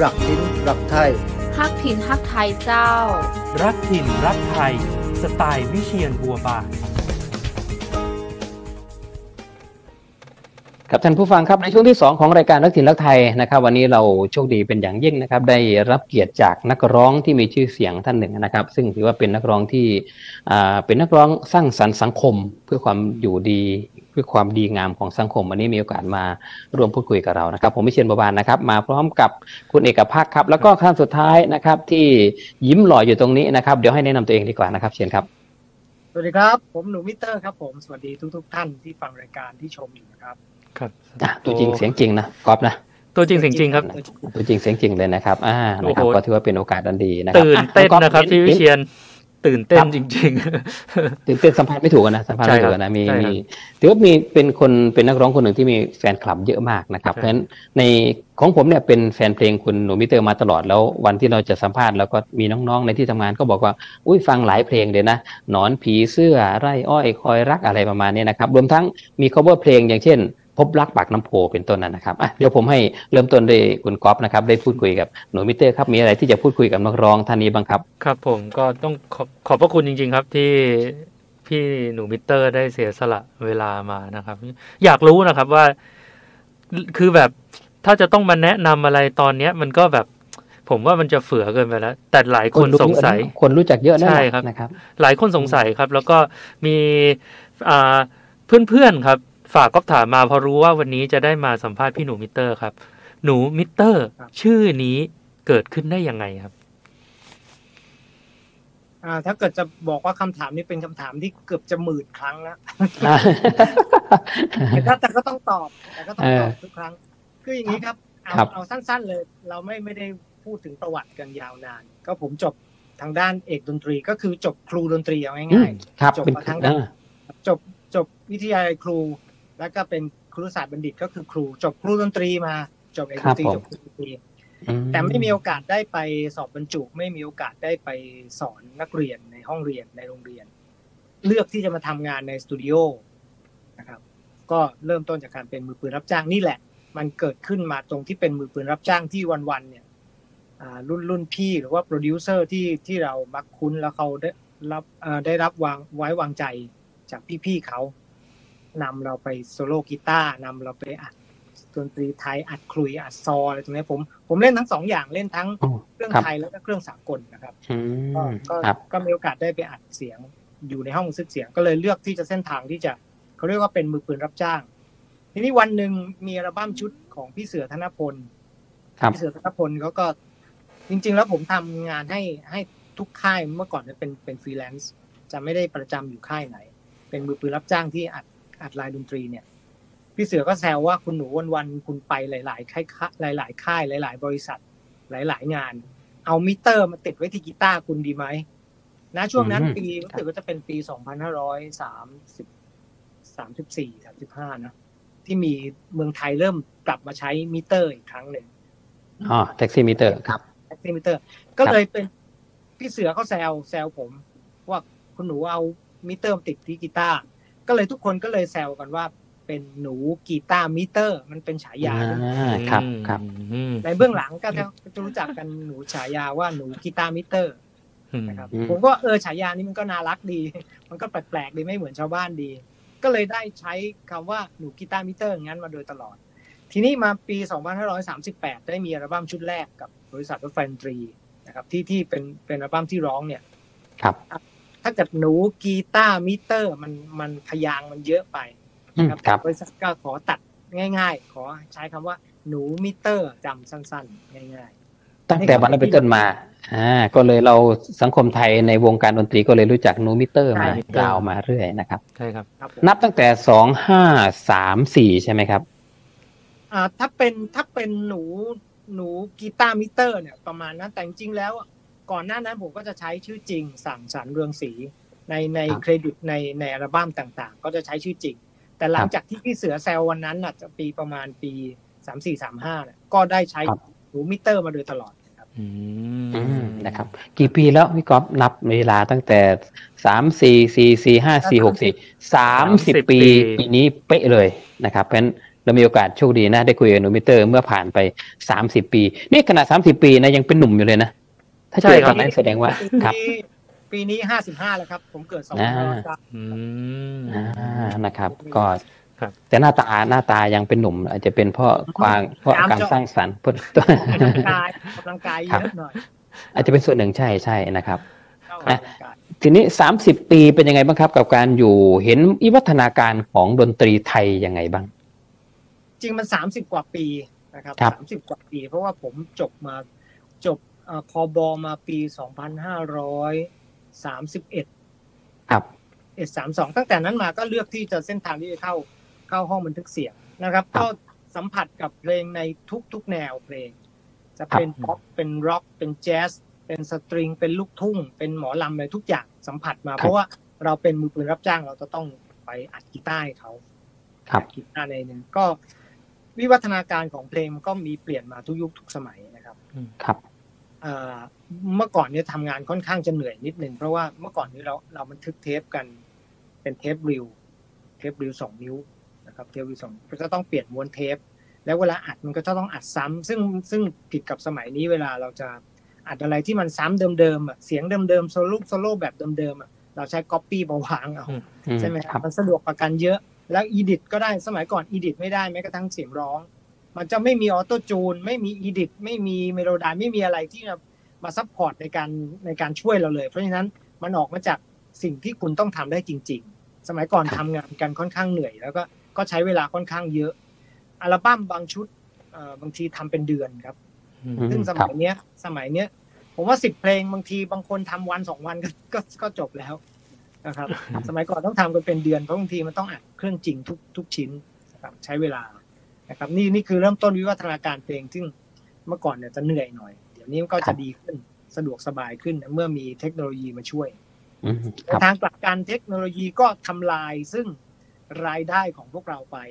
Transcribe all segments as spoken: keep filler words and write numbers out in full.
รักถิ่นรักไทยฮักถิ่นฮักไทยเจ้ารักถิ่นรักไทยสไตล์วิเชียรบัวบานครับท่านผู้ฟังครับในช่วงที่สองของรายการรักถิ่นรักไทยนะครับวันนี้เราโชคดีเป็นอย่างยิ่งนะครับได้รับเกียรติจากนักร้องที่มีชื่อเสียงท่านหนึ่งนะครับซึ่งถือว่าเป็นนักร้องที่อ่าเป็นนักร้องสร้างสรรค์สังคมเพื่อความอยู่ดีเพื่อความดีงามของสังคมวันนี้มีโอกาสมาร่วมพูดคุยกับเรานะครับผมวิเชียรบัวบานนะครับมาพร้อมกับคุณเอกภาคครับแล้วก็ท่านสุดท้ายนะครับที่ยิ้มหล่ออยู่ตรงนี้นะครับเดี๋ยวให้แนะนำตัวเองดีกว่านะครับเชิญครับสวัสดีครับผมหนูมิเตอร์ครับผมสวัสดีทุกๆท่านที่ฟังรายการที่ชมอยู่นะครับครับตัวจริงเสียงจริงนะก๊อฟนะตัวจริงเสียงจริงครับตัวจริงเสียงจริงเลยนะครับอ่านะครับก็ถือว่าเป็นโอกาสอันดีนะครับตื่นเต้นนะครับพี่วิเชียรตื่นเต้นจริงๆตื่นเต้นสัมภาษณ์ไม่ถูกนะสัมภาษณ์ไม่ถูกนะมีมีถือว่ามีเป็นคนเป็นนักร้องคนหนึ่งที่มีแฟนคลับเยอะมากนะครับเพราะฉะนั้นในของผมเนี่ยเป็นแฟนเพลงคุณหนูมิเตอร์มาตลอดแล้ววันที่เราจะสัมภาษณ์แล้วก็มีน้องๆในที่ทำงานก็บอกว่าอุ้ยฟังหลายเพลงเลยนะหนอนผีเสื้อไร่อ้อยคอยรักอะไรประมาณนี้นะครับรวมทั้งมี cover เพลงอย่างเช่นพบรักปากน้ำโพเป็นต้นนั้นนะครับอ่ะเดี๋ยวผมให้เริ่มต้นด้วยคุณก๊อฟนะครับได้พูดคุยกับหนูมิเตอร์ครับมีอะไรที่จะพูดคุยกับนักร้องท่านนี้บ้างครับครับผมก็ต้องขอบขอบพระคุณจริงๆครับที่พี่หนูมิเตอร์ได้เสียสละเวลามานะครับอยากรู้นะครับว่าคือแบบถ้าจะต้องมาแนะนำอะไรตอนเนี้ยมันก็แบบผมว่ามันจะเฟื่อเกินไปแล้วแต่หลายคนสงสัยคนรู้จักเยอะใช่ครับนะครับหลายคนสงสัยครับแล้วก็มีอ่าเพื่อนๆครับฝากก็ถามมาพอรู้ว่าวันนี้จะได้มาสัมภาษณ์พี่หนูมิเตอร์ครับหนูมิเตอร์ชื่อนี้เกิดขึ้นได้ยังไงครับอ่าถ้าเกิดจะบอกว่าคำถามนี้เป็นคำถามที่เกือบจะหมื่นครั้งแล้วแต่แต่ก็ต้องตอบแต่ก็ต้องตอบทุกครั้งคืออย่างนี้ครับเอาเอาสั้นๆเลยเราไม่ไม่ได้พูดถึงประวัติกันยาวนานก็ผมจบทางด้านเอกดนตรีก็คือจบครูดนตรีเอาง่ายๆจบมาทางด้านจบจบวิทยาลัยครูแล้วก็เป็นครุศาสตร์บัณฑิตก็คือครูจบครูดนตรีมาจบเอกดนตรีจบครูดนตรีแต่ไม่มีโอกาสได้ไปสอบบรรจุไม่มีโอกาสได้ไปสอนนักเรียนในห้องเรียนในโรงเรียนเลือกที่จะมาทำงานในสตูดิโอนะครับก็เริ่มต้นจากการเป็นมือปืนรับจ้างนี่แหละมันเกิดขึ้นมาตรงที่เป็นมือปืนรับจ้างที่วันๆเนี่ยรุ่นรุ่นพี่หรือว่าโปรดิวเซอร์ที่ที่เรามักคุ้นแล้วเขาได้รับได้รับวางไว้วางใจจากพี่ๆเขานำเราไปโซโล่กีตาร์นำเราไปอัดดนตรีไทยอัดคลุยอัดซออะไรตรงนี้ผมผมเล่นทั้งสองอย่างเล่นทั้งเครื่องไทยแล้วก็เครื่องสากลนะครับก็ก็มีโอกาสได้ไปอัดเสียงอยู่ในห้องบันทึกเสียงก็เลยเลือกที่จะเส้นทางที่จะเขาเรียกว่าเป็นมือปืนรับจ้างทีนี้วันหนึ่งมีอัลบั้มชุดของพี่เสือธนพลพี่เสือธนพลเขาก็จริงๆแล้วผมทำงานให้ให้ทุกค่ายเมื่อก่อนเป็นเป็นฟรีแลนซ์จะไม่ได้ประจำอยู่ค่ายไหนเป็นมือปืนรับจ้างที่อัดอัดลายดนตรีเนี่ยพี่เสือก็แซวว่าคุณหนูวันๆคุณไปหลายๆค่ายหลายๆค่ายหลายๆบริษัทหลายๆงานเอามิเตอร์มาติดไว้ที่กีตาร์คุณดีไหมนะช่วงนั้นปีรู้สึกว่าจะเป็นปีสองพันห้าร้อยสามสิบ สามสิบสี่ สามสิบห้านะที่มีเมืองไทยเริ่มกลับมาใช้มิเตอร์อีกครั้งหนึ่งอ๋อแท็กซี่มิเตอร์ครับแท็กซี่มิเตอร์ก็เลยเป็นพี่เสือเขาแซวแซวผมว่าคุณหนูเอามิเตอร์มาติดที่กีตาร์ก็เลยทุกคนก็เลยแซวกันว่าเป็นหนูกีตาร์มิเตอร์มันเป็นฉายาครับครับในเบื้องหลังก็จะรู้จักกันหนูฉายาว่าหนูกีตาร์มิเตอร์นะครับผมก็เออฉายานี้มันก็น่ารักดีมันก็แปลกๆดีไม่เหมือนชาวบ้านดีก็เลยได้ใช้คำว่าหนูกีตาร์มิเตอร์งั้นมาโดยตลอดทีนี้มาปีสองพันห้าร้อยสามสิบแปดได้มีอัลบั้มชุดแรกกับบริษัทรถไฟดนตรีนะครับที่ที่เป็นเป็นอัลบั้มที่ร้องเนี่ยครับถ้าเกิดหนูกีตาร์มิเตอร์มันมันพยางมันเยอะไปนะครับบริษัทก็ขอตัดง่ายๆขอใช้คำว่าหนูมิเตอร์จำสั้นๆง่ายๆตั้งแต่วันนั้นเป็นต้นมาอ่าก็เลยเราสังคมไทยในวงการดนตรีก็เลยรู้จักหนูมิเตอร์มายาวมาเรื่อยนะครับใช่ครับนับตั้งแต่สองห้าสามสี่ใช่ไหมครับอ่าถ้าเป็นถ้าเป็นหนูหนูกีตาร์มิเตอร์เนี่ยประมาณนั้นแต่จริงๆแล้วก่อนหน้านั้นผมก็จะใช้ชื่อจริงสั่งสรรค์เรืองศรีในในเครดิตในในอัลบั้มต่างๆก็จะใช้ชื่อจริงแต่หลังจากที่พี่เสือแซววันนั้นน่ะจะปีประมาณปีสามสี่ สามห้าเนี่ยก็ได้ใช้หนูมิเตอร์มาโดยตลอดนะครับอืมนะครับกี่ปีแล้วพี่ก๊อฟนับเวลาตั้งแต่สาม สี่ สี่ สี่ ห้า สี่ หก สี่ สามสิบปีปีนี้เป๊ะเลยนะครับเพราะฉะนั้นเรามีโอกาสโชคดีนะได้คุยกับหนูมิเตอร์เมื่อผ่านไปสามสิบปีนี่ขนาดสามสิบปีนะยังเป็นหนุ่มอยู่เลยนะถ้าเจอตอนนั้นแสดงว่าครับปีนี้ห้าสิบห้าแล้วครับผมเกิดสองพันห้าร้อยเก้าอืมอ่านะครับก็แต่หน้าตาหน้าตายังเป็นหนุ่มอาจจะเป็นเพราะความเพราะการสร้างสรรค์เพราะกำลังกายกำลังกายเยอะหน่อยอาจจะเป็นส่วนหนึ่งใช่ใช่นะครับทีนี้สามสิบปีเป็นยังไงบ้างครับกับการอยู่เห็นวิวัฒนาการของดนตรีไทยยังไงบ้างจริงมันสามสิบกว่าปีนะครับสามสิบกว่าปีเพราะว่าผมจบมาจบคบมาปีสองพันห้าร้อยสามสิบเอ็ดครับเอ็ดสามสองตั้งแต่นั้นมาก็เลือกที่จะเส้นทางที่จะเข้าเข้าห้องบันทึกเสียงนะครับก็สัมผัสกับเพลงในทุกๆแนวเพลงจะเป็นป๊อปเป็นร็อกเป็นแจ๊สเป็นสตริงเป็นลูกทุ่งเป็นหมอลำอะไรทุกอย่างสัมผัสมาเพราะว่าเราเป็นมือปืนรับจ้างเราจะต้องไปอัดกีตาร์ให้เขาครับกีตาร์ในนึงก็วิวัฒนาการของเพลงก็มีเปลี่ยนมาทุกยุคทุกสมัยนะครับครับเมื่อก่อนเนี่ยทำงานค่อนข้างจะเหนื่อยนิดนึงเพราะว่าเมื่อก่อนนี้เราเราบันทึกเทปกันเป็นเทปรีลเทปรีลสองนิ้วนะครับเทปรีลสองก็จะต้องเปลี่ยนม้วนเทปแล้วเวลาอัดมันก็จะต้องอัดซ้ำซึ่งซึ่งผิดกับสมัยนี้เวลาเราจะอัดอะไรที่มันซ้ำเดิมๆอ่ะเสียงเดิมๆโซโล่โซโล่แบบเดิมๆอ่ะเราใช้ก๊อปปี้มาวางเอาใช่ไหมครับมันสะดวกกว่ากันเยอะแล้วอีดิทก็ได้สมัยก่อนอีดิทไม่ได้แม้กระทั่งเสียงร้องมันจะไม่มีออโต้จูนไม่มีอีดิทไม่มีเมโลดี้ไม่มีอะไรที่มาซัพพอร์ตในการในการช่วยเราเลยเพราะฉะนั้นมันออกมาจากสิ่งที่คุณต้องทำได้จริงๆสมัยก่อนทำงานกันค่อนข้างเหนื่อยแล้วก็ก็ใช้เวลาค่อนข้างเยอะอัลบั้มบางชุดบางทีทำเป็นเดือนครับซึ่งสมัยเนี้ยสมัยเนี้ยผมว่าสิบเพลงบางทีบางคนทำวันสองวันก็ก็ก็จบแล้วนะครับสมัยก่อนต้องทำกันเป็นเดือนเพราะบางทีมันต้องอัดเครื่องจริงทุกทุกชิ้นนะครับใช้เวลานะครับนี่นี่คือเริ่มต้นวิวัฒนาการเพลงซึ่งเมื่อก่อนเนี่ยจะเหนื่อยหน่อยเดี๋ยวนี้ก็จะดีขึ้นสะดวกสบายขึ้นเมื่อมีเทคโนโลยีมาช่วยทางกลับกันเทคโนโลยีก็ทำลายซึ่งรายได้ของพวกเราไป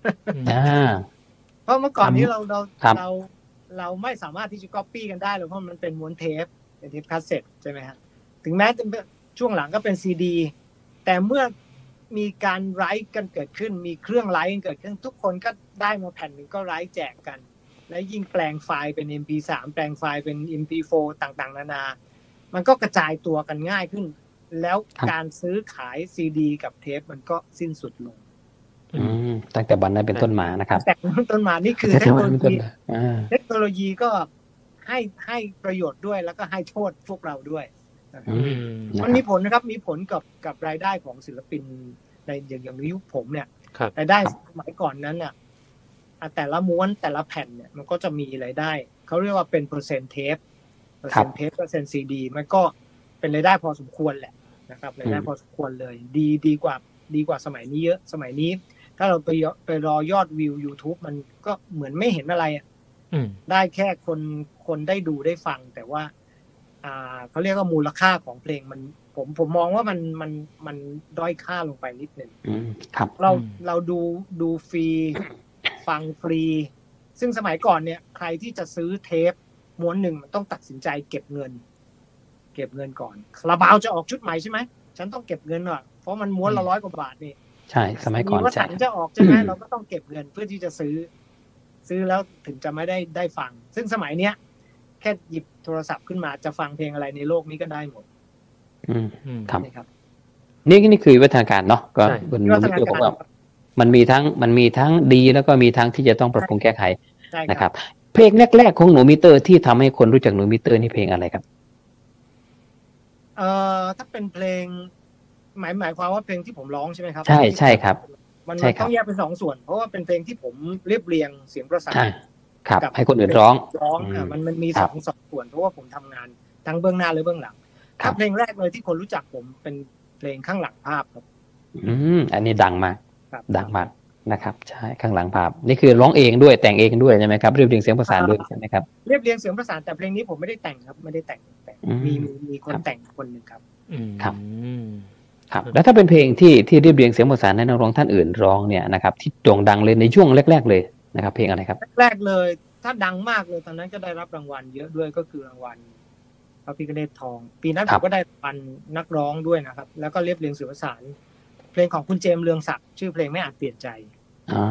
เพราะเมื่อก่อนนี้เราเราเราเราไม่สามารถที่จะก๊อปปี้กันได้หรอกเพราะมันเป็นม้วนเทปเป็นเทปคาสเซ็ตใช่ไหมฮะถึงแม้จะช่วงหลังก็เป็นซีดีแต่เมื่อมีการไลฟ์กันเกิดขึ้นมีเครื่องไลฟ์กันเกิดขึ้นทุกคนก็ได้มาแผ่นหนึ่งก็ไลฟ์แจกกันและยิ่งแปลงไฟล์เป็น เอ็ม พี สาม แปลงไฟล์เป็น เอ็ม พี โฟร์ ต่างๆนานามันก็กระจายตัวกันง่ายขึ้นแล้วการซื้อขายซีดีกับเทปมันก็สิ้นสุดลงตั้งแต่วันนั้นเป็นต้นมานะครับแต่ต้นมานี่คือเทคโนโลยีเทคโนโลยีก็ให้ให้ประโยชน์ด้วยแล้วก็ให้โทษพวกเราด้วยมันมีผลนะครับมีผลกับกับรายได้ของศิลปินในอย่างอย่างยุคผมเนี่ยรายได้สมัยก่อนนั้นน่ะแต่ละม้วนแต่ละแผ่นเนี่ยมันก็จะมีรายได้เขาเรียกว่าเป็นเปอร์เซ็นต์เทปเปอร์เซ็นต์เทปเปอร์เซ็นต์ซีดีมันก็เป็นรายได้พอสมควรแหละนะครับรายได้พอสมควรเลยดีดีกว่าดีกว่าสมัยนี้เยอะสมัยนี้ถ้าเราไปไปรอยอดวิว YouTube มันก็เหมือนไม่เห็นอะไรอ่ะได้แค่คนคนได้ดูได้ฟังแต่ว่าอ่าเขาเรียกว่ามูลค่าของเพลงมันผมผมมองว่ามันมันมันด้อยค่าลงไปนิดนึงครับเราเราดูดูฟรีฟังฟรีซึ่งสมัยก่อนเนี่ยใครที่จะซื้อเทปม้วนหนึ่งมันต้องตัดสินใจเก็บเงินเก็บเงินก่อนคาราบาวจะออกชุดใหม่ใช่ไหมฉันต้องเก็บเงินหน่อยเพราะมันม้วนละร้อยกว่าบาทนี่ใช่สมัยก่อนว่าฉันจะออกใช่ไหมเราก็ต้องเก็บเงินเพื่อที่จะซื้อซื้อแล้วถึงจะไม่ได้ได้ฟังซึ่งสมัยเนี้ยแค่หยิบโทรศัพท์ขึ้นมาจะฟังเพลงอะไรในโลกนี้ก็ได้หมดอืมครับนี่นี่คือวิวัฒนาการเนาะก็บนวิธีบอกว่ามันมีทั้งมันมีทั้งดีแล้วก็มีทั้งที่จะต้องปรับปรุงแก้ไขนะครับเพลงแรกๆของหนูมิเตอร์ที่ทำให้คนรู้จักหนูมิเตอร์นี่เพลงอะไรครับเอ่อถ้าเป็นเพลงหมายหมายความว่าเพลงที่ผมร้องใช่ไหมครับใช่ใช่ครับมันต้องแยกเป็นสองส่วนเพราะว่าเป็นเพลงที่ผมเรียบเรียงเสียงประสานกับให้คนอื่นร้องร้องอ่ะมันมันมีสองสองส่วนเพราะว่าผมทำงานทั้งเบื้องหน้าและเบื้องหลังถ้าเพลงแรกเลยที่คนรู้จักผมเป็นเพลงข้างหลังภาพครับอืมอันนี้ดังมากดังมากนะครับใช่ข้างหลังภาพนี่คือร้องเองด้วยแต่งเองด้วยใช่ไหมครับเรียบเรียงเสียงประสานด้วยใช่ไหมครับเรียบเรียงเสียงประสานแต่เพลงนี้ผมไม่ได้แต่งครับไม่ได้แต่งแต่มีมีคนแต่งคนหนึ่งครับครับครับแล้วถ้าเป็นเพลงที่ที่เรียบเรียงเสียงประสานให้นักร้องท่านอื่นร้องเนี่ยนะครับที่โด่งดังเลยในช่วงแรกๆเลยนะครับเพลงอะไรครับแรกเลยถ้าดังมากเลยตอนนั้นก็ได้รับรางวัลเยอะด้วยก็คือรางวัลพระพิฆเนศทองปีนั้นผมก็ได้รางวัลนักร้องด้วยนะครับแล้วก็เรียบเรียงเสียงประสานเพลงของคุณเจมส์เรืองศักดิ์ชื่อเพลงไม่อาจเปลี่ยนใจ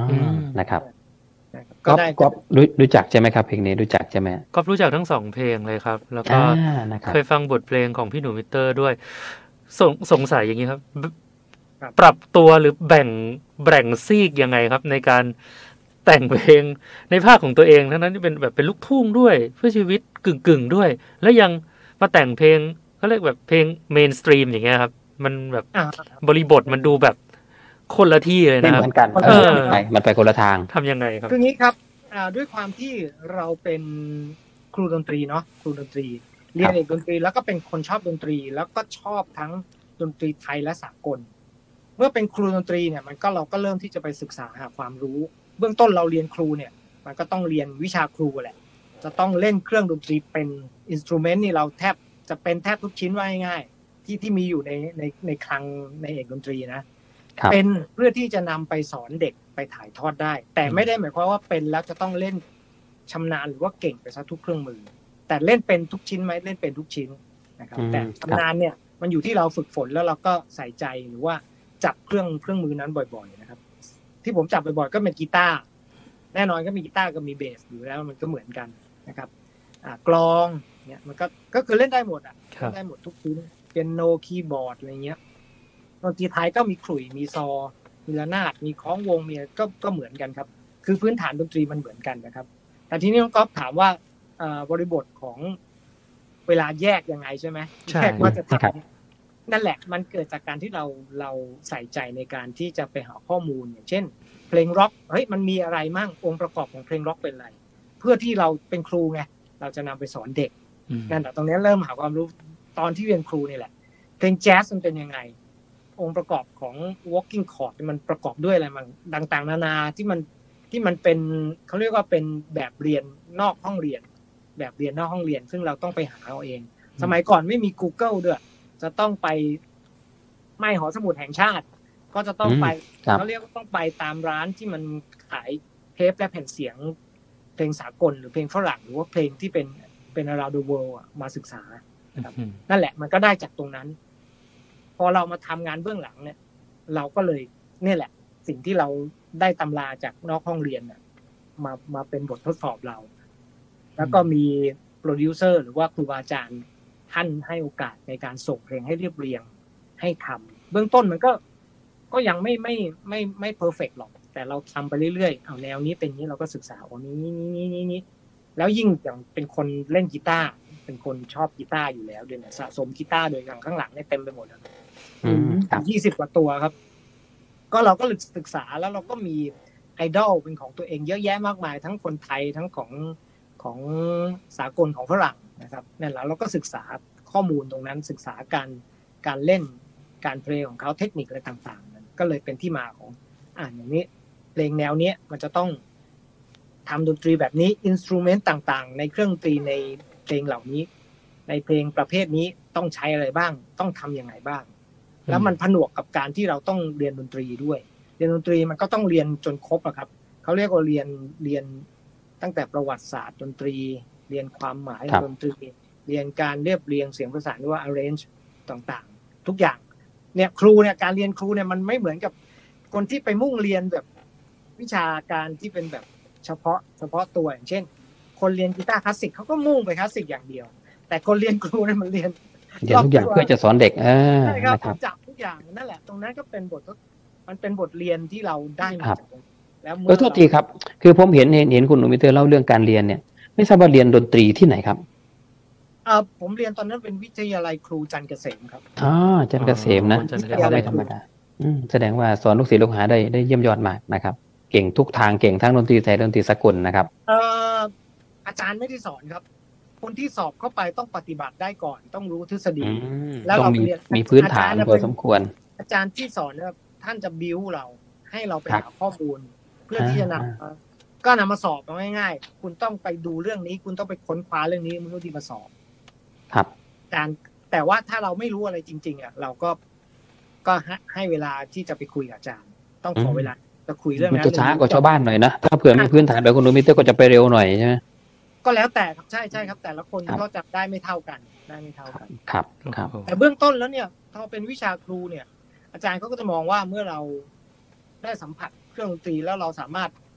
นะครับก็ก็ได้ก็รู้รู้จักใช่ไหมครับเพลงนี้รู้จักใช่ไหมก็รู้จักทั้งสองเพลงเลยครับแล้วก็อ่านะครับเคยฟังบทเพลงของพี่หนูมิเตอร์ด้วยสงสงสัยอย่างนี้ครับครับปรับตัวหรือแบ่งแบ่งซีกยังไงครับ ในการแต่งเพลงในภาคของตัวเองทั้งนั้นที่เป็นแบบเป็นลูกทุ่งด้วยเพื่อชีวิตกึ่งกึ่งๆด้วย แล้วยังมาแต่งเพลงเขาเรียกแบบเพลงเมนสตรีมอย่างเงี้ยครับมันแบบอ่าบริบทมันดูแบบคนละที่เลยไม่นะคเหรับมือนกันมันเอไม่อเหมือนกันไปมันไปคนละทางทำยังไงครับคืองี้ครับอ่าด้วยความที่เราเป็นครูดนตรีเนาะครูดนตรีเรียนเอกดนตรีแล้วก็เป็นคนชอบดนตรี แล้วก็ชอบทั้งดนตรีไทยและสากลเมื่อเป็นครูดนตรีเนี่ยมันก็เราก็เริ่มที่จะไปศึกษาหาความรู้เบื้องต้นเราเรียนครูเนี่ยมันก็ต้องเรียนวิชาครูแหละจะต้องเล่นเครื่องดนตรีเป็นอินสตรูเมนต์นี่เราแทบจะเป็นแทบทุกชิ้นว่าง่ายๆที่ที่มีอยู่ในในในคลังในเอกดนตรีนะเป็นเพื่อที่จะนำไปสอนเด็กไปถ่ายทอดได้ แต่ไม่ได้หมายความว่าเป็นแล้วจะต้องเล่นชำนาญหรือว่าเก่งไปซะทุกเครื่องมือแต่เล่นเป็นทุกชิ้นไหมเล่นเป็นทุกชิ้นนะครับแต่ชำนาญเนี่ยมันอยู่ที่เราฝึกฝนแล้วเราก็ใส่ใจหรือว่าจับเครื่องเครื่องมือนั้นบ่อยๆนะครับที่ผมจับบ่อยๆก็เป็นกีตาร์แน่นอนก็มีกีตาร์ก็มีเบสอยู่แล้วมันก็เหมือนกันนะครับอ่ากลองเนี่ยมันก็ก็คือเล่นได้หมดอ่ะเล่นได้หมดทุกชิ้นเปียโนคีย์บอร์ดอะไรเงี้ยดนตรีไทยก็มีขลุ่ยมีซอมีระนาดมีคล้องวงมีก็ก็เหมือนกันครับคือพื้นฐานดนตรีมันเหมือนกันนะครับแต่ทีนี้น้องก๊อฟถามว่าบริบทของเวลาแยกยังไงใช่ไหมแยกว่าจะทำนั่นแหละมันเกิดจากการที่เราเราใส่ใจในการที่จะไปหาข้อมูลอย่างเช่นเพลงร็อกเฮ้ยมันมีอะไรมั่งองค์ประกอบของเพลงร็อกเป็นอะไรเพื่อที่เราเป็นครูไงเราจะนำไปสอนเด็กนั่นแหละตรงนี้เริ่มหาความรู้ตอนที่เรียนครูนี่แหละเพลงแจ๊สมันเป็นยังไงองค์ประกอบของ walking chord มันประกอบด้วยอะไรมันต่างๆนานาที่มันที่มันเป็นเขาเรียกว่าเป็นแบบเรียนนอกห้องเรียนแบบเรียนนอกห้องเรียนซึ่งเราต้องไปหาเอาเองสมัยก่อนไม่มี Google ด้วยจะต้องไปไม่หอสมุดแห่งชาติก็จะต้องไปเขาเรียกว่าต้องไปตามร้านที่มันขายเทปและแผ่นเสียงเพลงสากลหรือเพลงฝรั่งหรือว่าเพลงที่เป็นเป็น around the world มาศึกษานะครับนั่นแหละมันก็ได้จากตรงนั้นพอเรามาทำงานเบื้องหลังเนี่ยเราก็เลยเนี่ยแหละสิ่งที่เราได้ตำราจากนอกห้องเรียนมามาเป็นบททดสอบเราแล้วก็มีโปรดิวเซอร์หรือว่าครูบาอาจารย์ท่านให้โอกาสในการส่งเพลงให้เรียบเรียงให้ทำเบื้องต้นมันก็ก็ยังไม่ไม่ไม่ไม่เพอร์เฟกต์หรอกแต่เราทำไปเรื่อยๆเอาแนวนี้เป็นนี้เราก็ศึกษาอ๋อนี้นี้นี้นี้นี้แล้วยิ่งอย่างเป็นคนเล่นกีตาร์เป็นคนชอบกีตาร์อยู่แล้วเดี๋ยวนี้สะสมกีตาร์โดยข้างหลังเนี่ยเต็มไปหมดแล้วยี่สิบกว่าตัวครับก็เราก็ศึกษาแล้วเราก็มีไอดอลเป็นของตัวเองเยอะแยะมากมายทั้งคนไทยทั้งของของสากลของฝรั่งนะครับนั่นแหละเราก็ศึกษาข้อมูลตรงนั้นศึกษาการการเล่นการเพลงของเขาเทคนิคอะไรต่างๆนั้นก็เลยเป็นที่มาของอ่าอย่างนี้เพลงแนวเนี้ยมันจะต้องทำดนตรีแบบนี้อินสตรูเมนต์ต่างๆในเครื่องดนตรีในเพลงเหล่านี้ในเพลงประเภทนี้ต้องใช้อะไรบ้างต้องทำยังไงบ้างแล้วมันผนวกกับการที่เราต้องเรียนดนตรีด้วยเรียนดนตรีมันก็ต้องเรียนจนครบอะครับเขาเรียกว่าเรียนเรียนตั้งแต่ประวัติศาสตร์ดนตรีเรียนความหมายดนตรีเรียนการเรียบเรียงเสียงประสานหรือว่า arrange ต่างๆทุกอย่างเนี่ยครูเนี่ยการเรียนครูเนี่ยมันไม่เหมือนกับคนที่ไปมุ่งเรียนแบบวิชาการที่เป็นแบบเฉพาะเฉพาะตัวอย่างเช่นคนเรียนกีตาร์คลาสสิกเขาก็มุ่งไปคลาสสิกอย่างเดียวแต่คนเรียนครูเนี่ยมันเรียนเรียนทุกอย่างเพื่อจะสอนเด็กอ่าใช่ครับจับทุกอย่างนั่นแหละตรงนั้นก็เป็นบทมันเป็นบทเรียนที่เราได้มาจากตรงแล้วเมื่อโทษทีครับคือผมเห็นเห็นคุณหนูมิเตอร์เล่าเรื่องการเรียนเนี่ยไม่ทราบว่าเรียนดนตรีที่ไหนครับเอ่อผมเรียนตอนนั้นเป็นวิทยาลัยครูจันทร์เกษมครับอ๋อจันทร์เกษมนะไม่ธรรมดาอืมแสดงว่าสอนลูกศิษย์ลูกหาได้ได้เยี่ยมยอดมากนะครับเก่งทุกทางเก่งทั้งดนตรีไทยดนตรีสากลนะครับเอ่ออาจารย์ไม่ได้สอนครับคนที่สอบเข้าไปต้องปฏิบัติได้ก่อนต้องรู้ทฤษฎีแล้วเราเรียนมีพื้นฐานพอสมควรอาจารย์ที่สอนเนี่ยท่านจะบิ้วเราให้เราไปหาข้อมูลเพื่อที่จะนำก็นำมาสอบง่ายๆคุณต้องไปดูเรื่องนี้คุณต้องไปค้นคว้าเรื่องนี้มันก็ดีมาสอบครับการแต่ว่าถ้าเราไม่รู้อะไรจริงๆอ่ะเราก็ก็ให้เวลาที่จะไปคุยกับอาจารย์ต้องขอเวลาจะคุยเรื่องนั้นมันจะช้ากว่าชาวบ้านหน่อยนะถ้าเผื่อมีพื้นฐานแบบคุณหนูมิเตอร์ก็จะไปเร็วหน่อยใช่ไหมก็แล้วแต่ครับใช่ใช่ครับแต่ละคนก็จะได้ไม่เท่ากันได้ไม่เท่ากันครับครับแต่เบื้องต้นแล้วเนี่ยพอเป็นวิชาครูเนี่ยอาจารย์เขาก็จะมองว่าเมื่อเราได้สัมผัสเครื่องดนตรีแล้วเราสามารถ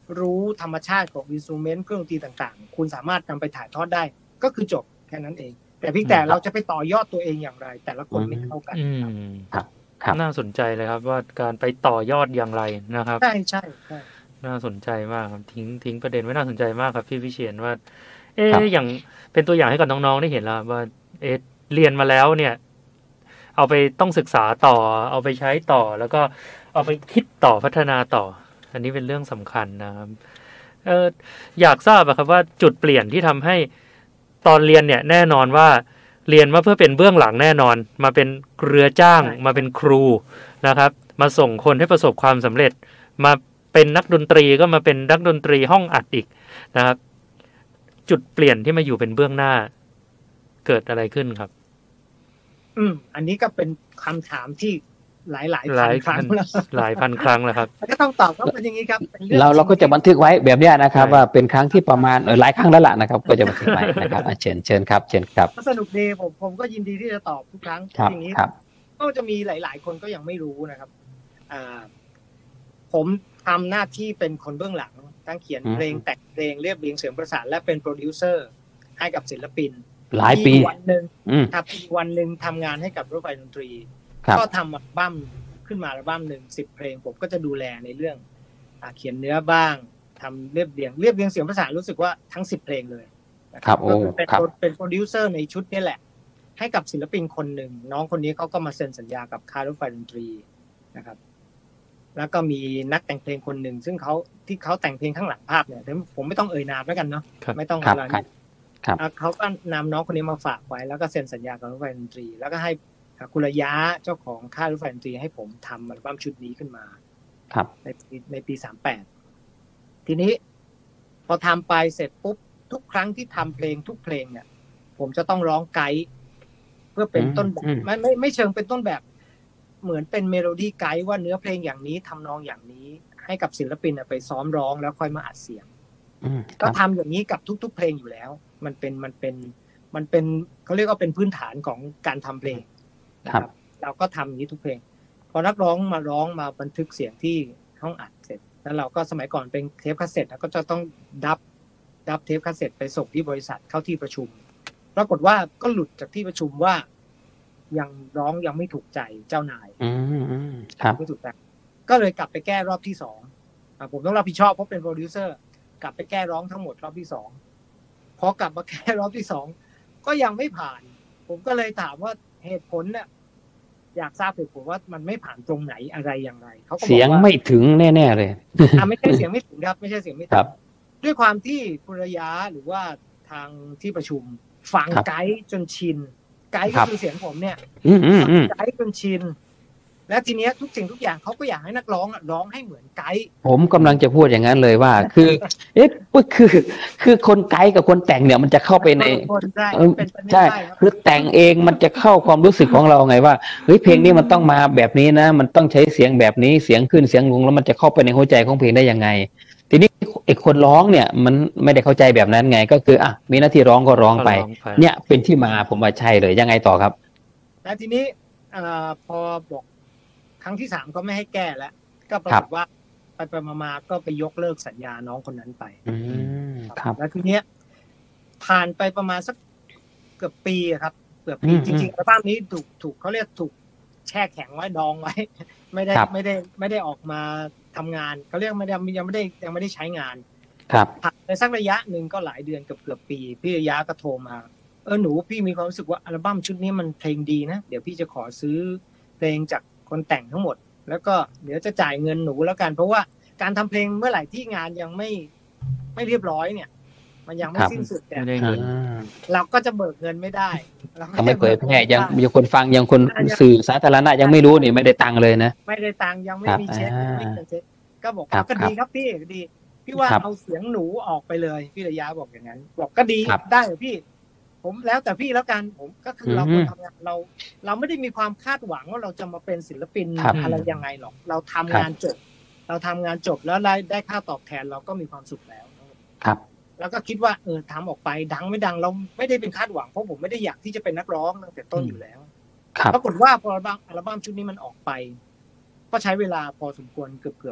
รู้ธรรมชาติของอินสตรูเมนต์เครื่องดนตรีต่างๆคุณสามารถนำไปถ่ายทอดได้ก็คือจบแค่นั้นเองแต่เพียงแต่เราจะไปต่อยอดตัวเองอย่างไรแต่ละคนไม่เท่ากันอืมครับครับน่าสนใจเลยครับว่าการไปต่อยอดอย่างไรนะครับใช่ใช่ใช่น่าสนใจมากครับทิ้งทิ้งประเด็นไว้น่าสนใจมากครับพี่วิเชียรว่า เอ๊ครับะอย่างเป็นตัวอย่างให้กับน้องๆได้เห็นแล้วครับว่าเอ๊ะเรียนมาแล้วเนี่ย เอาไปต้องศึกษาต่อ เอาไปใช้ต่อ แล้วก็เอาไปคิดต่อพัฒนาต่อ อันนี้เป็นเรื่องสำคัญนะครับ เอออยากทราบอะครับว่าจุดเปลี่ยนที่ทำให้ตอนเรียนเนี่ยแน่นอนว่าเรียนมาเพื่อเป็นเบื้องหลังแน่นอน มาเป็นเรือจ้างมาเป็นครูนะครับ มาส่งคนให้ประสบความสำเร็จ มาเป็นนักดนตรีก็มาเป็นนักดนตรีห้องอัดอีกนะครับ จุดเปลี่ยนที่มาอยู่เป็นเบื้องหน้าเกิดอะไรขึ้นครับอืมอันนี้ก็เป็นคำถามที่หลายหลายหลายครั้งพันแล้วหลายพันครั้งแล้วครับก็ต้องตอบว่าเป็นอย่างนี้ครับเป็นองเราเราก็จะบันทึกไว้แบบเนี้ยนะครับใช่ว่าเป็นครั้งที่ประมาณเออหลายครั้งแล้วล่ะนะครับ ก็จะบันทึกไว้นะครับอ่ะเชิญเชิญครับเชิญครับก็สนุกดีผมผมก็ยินดีที่จะตอบทุกครั้งครับอย่างนี้ครับก็จะมีหลาย ๆ คนก็ยังไม่รู้นะครับอ่าผมทำหน้าที่เป็นคนเบื้องหลังทั้งเขียนอืมเพลงแต่งเพลงเรียบเรียงเสียงประสานและเป็นโปรดิวเซอร์ให้กับศิลปินหลายปีมีวันหนึ่งอืมครับมีวันหนึ่งทำงานให้กับรถไฟดนตรีครับก็ทำอัลบั้มขึ้นมาอัลบั้มหนึ่งสิบเพลงผมก็จะดูแลในเรื่องอ่าเขียนเนื้อบ้างทำเรียบเรียงเรียบเรียงเสียงประสานรู้สึกว่าทั้งสิบเพลงเลยนะครับโอ้ก็คือเป็นครับเป็นโปรดิวเซอร์ในชุดนี้แหละ ให้กับศิลปินคนหนึ่งน้องคนนี้เขาก็มาเซ็นสัญญากับค่ายรถไฟดนตรีนะครับ แล้วก็มีนักแต่งเพลงคนหนึ่งซึ่งเขาที่เขาแต่งเพลงข้างหลังภาพเนี่ยผมไม่ต้องเอ่ยนามแล้วกันเนาะครับไม่ต้องครับอะไรครับ ครับอ่ะเขาก็นำน้องคนนี้มาฝากไว้แล้วก็เซ็นสัญญากับรถไฟดนตรี แล้วก็ให้คุณระยะเจ้าของค่ายรถไฟดนตรีให้ผมทำอัลบั้มชุดนี้ขึ้นมาครับในปีในปีสามแปดทีนี้พอทำไปเสร็จปุ๊บทุกครั้งที่ทำเพลงทุกเพลงเนี่ยผมจะต้องร้องไกด์เพื่อเป็นต้นแบบอืมไม่ไม่ไม่เชิงเป็นต้นแบบเหมือนเป็นเมโลดี้ไกด์ว่าเนื้อเพลงอย่างนี้ทำนองอย่างนี้ให้กับศิลปินไปซ้อมร้องแล้วค่อยมาอัดเสียงอืมคก็รับทำอย่างนี้กับทุกๆเพลงอยู่แล้ว มันเป็นมันเป็นมันเป็นเขาเรียกว่าเป็นพื้นฐานของการทำเพลงนะครับ เราก็ทำอย่างนี้ทุกเพลง พอนักร้องมาร้องมาบันทึกเสียงที่ห้องอัดเสร็จ แล้วเราก็สมัยก่อนเป็นเทปคาสเซ็ตแล้วก็จะต้องดับดับเทปคาสเซ็ตไปส่งที่บริษัทเข้าที่ประชุม ปรากฏว่าก็หลุดจากที่ประชุมว่ายังร้องยังไม่ถูกใจเจ้านายอืมอืมครับไม่ถูกใจก็เลยกลับไปแก้รอบที่สองอ่ะผมต้องรับผิดชอบเพราะเป็นโปรดิวเซอร์กลับไปแก้ร้องทั้งหมดรอบที่สองพอกลับมาแก้รอบที่สองก็ยังไม่ผ่าน ผมก็เลยถามว่าเหตุผลเนี่ยอยากทราบเหตุผลว่ามันไม่ผ่านตรงไหนอะไรอย่างไรเขาก็บอกว่าเสียงไม่ถึงแน่ๆเลยอ่ะไม่ใช่เสียงไม่ถึงครับไม่ใช่เสียงไม่ถึครังบด้วยความที่คุณระยะหรือว่าทางที่ประชุมฟังครับไกด์จนชิน ไกด์คก็รับคือเสียงผมเนี่ยอืมอืมอืมไกด์จนชิน และทีเนี้ยทุกสิ่งทุกอย่างเขาก็อยากให้นักร้องอ่ะร้องให้เหมือนไกด์ผมกำลังจะพูดอย่างนั้นเลยว่า คือ เอ๊ะคือ คือคนไกด์กับคนแต่งเนี่ยมันจะเข้าไปในคนได้เออเป็นไปไม่ใช่ได้ครับคือแต่งเองมันจะเข้าความรู้สึกของเราไงว่าเฮ้ยเพลงนี้มันต้องมาแบบนี้นะ มันต้องใช้เสียงแบบนี้เสียงขึ้นเสียงลงแล้วมันจะเข้าไปในหัวใจของเพลงได้ยังไง ทีนี้ไอ้คนร้องเนี่ย มันไม่ได้เข้าใจแบบนั้นไง ก็คืออ่ะมีหน้าที่ร้องก็ร้องไปก็ร้องไปเนี่ยเป็นที่มาผมว่าใช่เลยยังไงต่อครับแล้วทีนี้เอ่อพอบอกครั้งที่สามก็ไม่ให้แก้แล้ว ก็ปรากฏว่าไปไปมามาก็ไปยกเลิกสัญญาน้องคนนั้นไปอืมครับแล้วทีเนี้ยผ่านไปประมาณสักเกือบปีอะครับเกือบปีอืมจริงๆอัลบั้มนี้ถูกถูกเขาเรียกถูกแช่แข็งไว้ดองไว้ ไม่ได้ครับไม่ได้ไม่ได้ออกมาทำงานเขาเรียกไม่ได้ยังไม่ได้ยังไม่ได้ใช้งานครับผ่านไปสักระยะหนึ่งก็หลายเดือนเกือบเกือบปีพี่ระยะก็โทรมาเออหนูพี่มีความรู้สึกว่าอัลบั้มชุดนี้มันเพลงดีนะเดี๋ยวพี่จะขอซื้อเพลงจากคนแต่งทั้งหมด แล้วก็เดี๋ยวจะจ่ายเงินหนูแล้วกัน เพราะว่าการทำเพลงเมื่อไหร่ที่งานยังไม่ไม่เรียบร้อยเนี่ย มันยังไม่ครับสิ้นสุดเนี่ยไม่ได้เงินอ่าเราก็จะเบิกเงินไม่ได้เราก็ยังไม่เผยแพร่ยังไม่ได้ยังคนฟังยังคนสื่อสาธารณะยังไม่รู้นี่ไม่ได้ตังค์เลยนะไม่ได้ตังค์ยังไม่ครับมีเช็คอ่าไม่มีเช็คก็บอกครับก็ดีครับพี่ดี พี่ว่าครับเอาเสียงหนูออกไปเลยพี่ระยะบอกอย่างนั้น บอกก็ดีครับได้เหรอพี่ ผมแล้วแต่พี่แล้วกันผมก็คือเราอืคนมทำงานเรา เราไม่ได้มีความคาดหวังว่าเราจะมาเป็นศิลปินครับอะไรยังไงหรอก เราทำครับงานจบเราทำงานจบแล้วได้ได้ค่าตอบแทนเราก็มีความสุขแล้วครับแล้วก็คิดว่าเออทำออกไปดังไม่ดังเราไม่ได้เป็นคาดหวังเพราะผมไม่ได้อยากที่จะเป็นนักร้องตั้งแต่ต้นอยู่แล้วครับปรากฏว่าพออัลบั้มอัลบั้มชุดนี้มันออกไป ก็ใช้เวลาพอสมควรเกือบเกือบ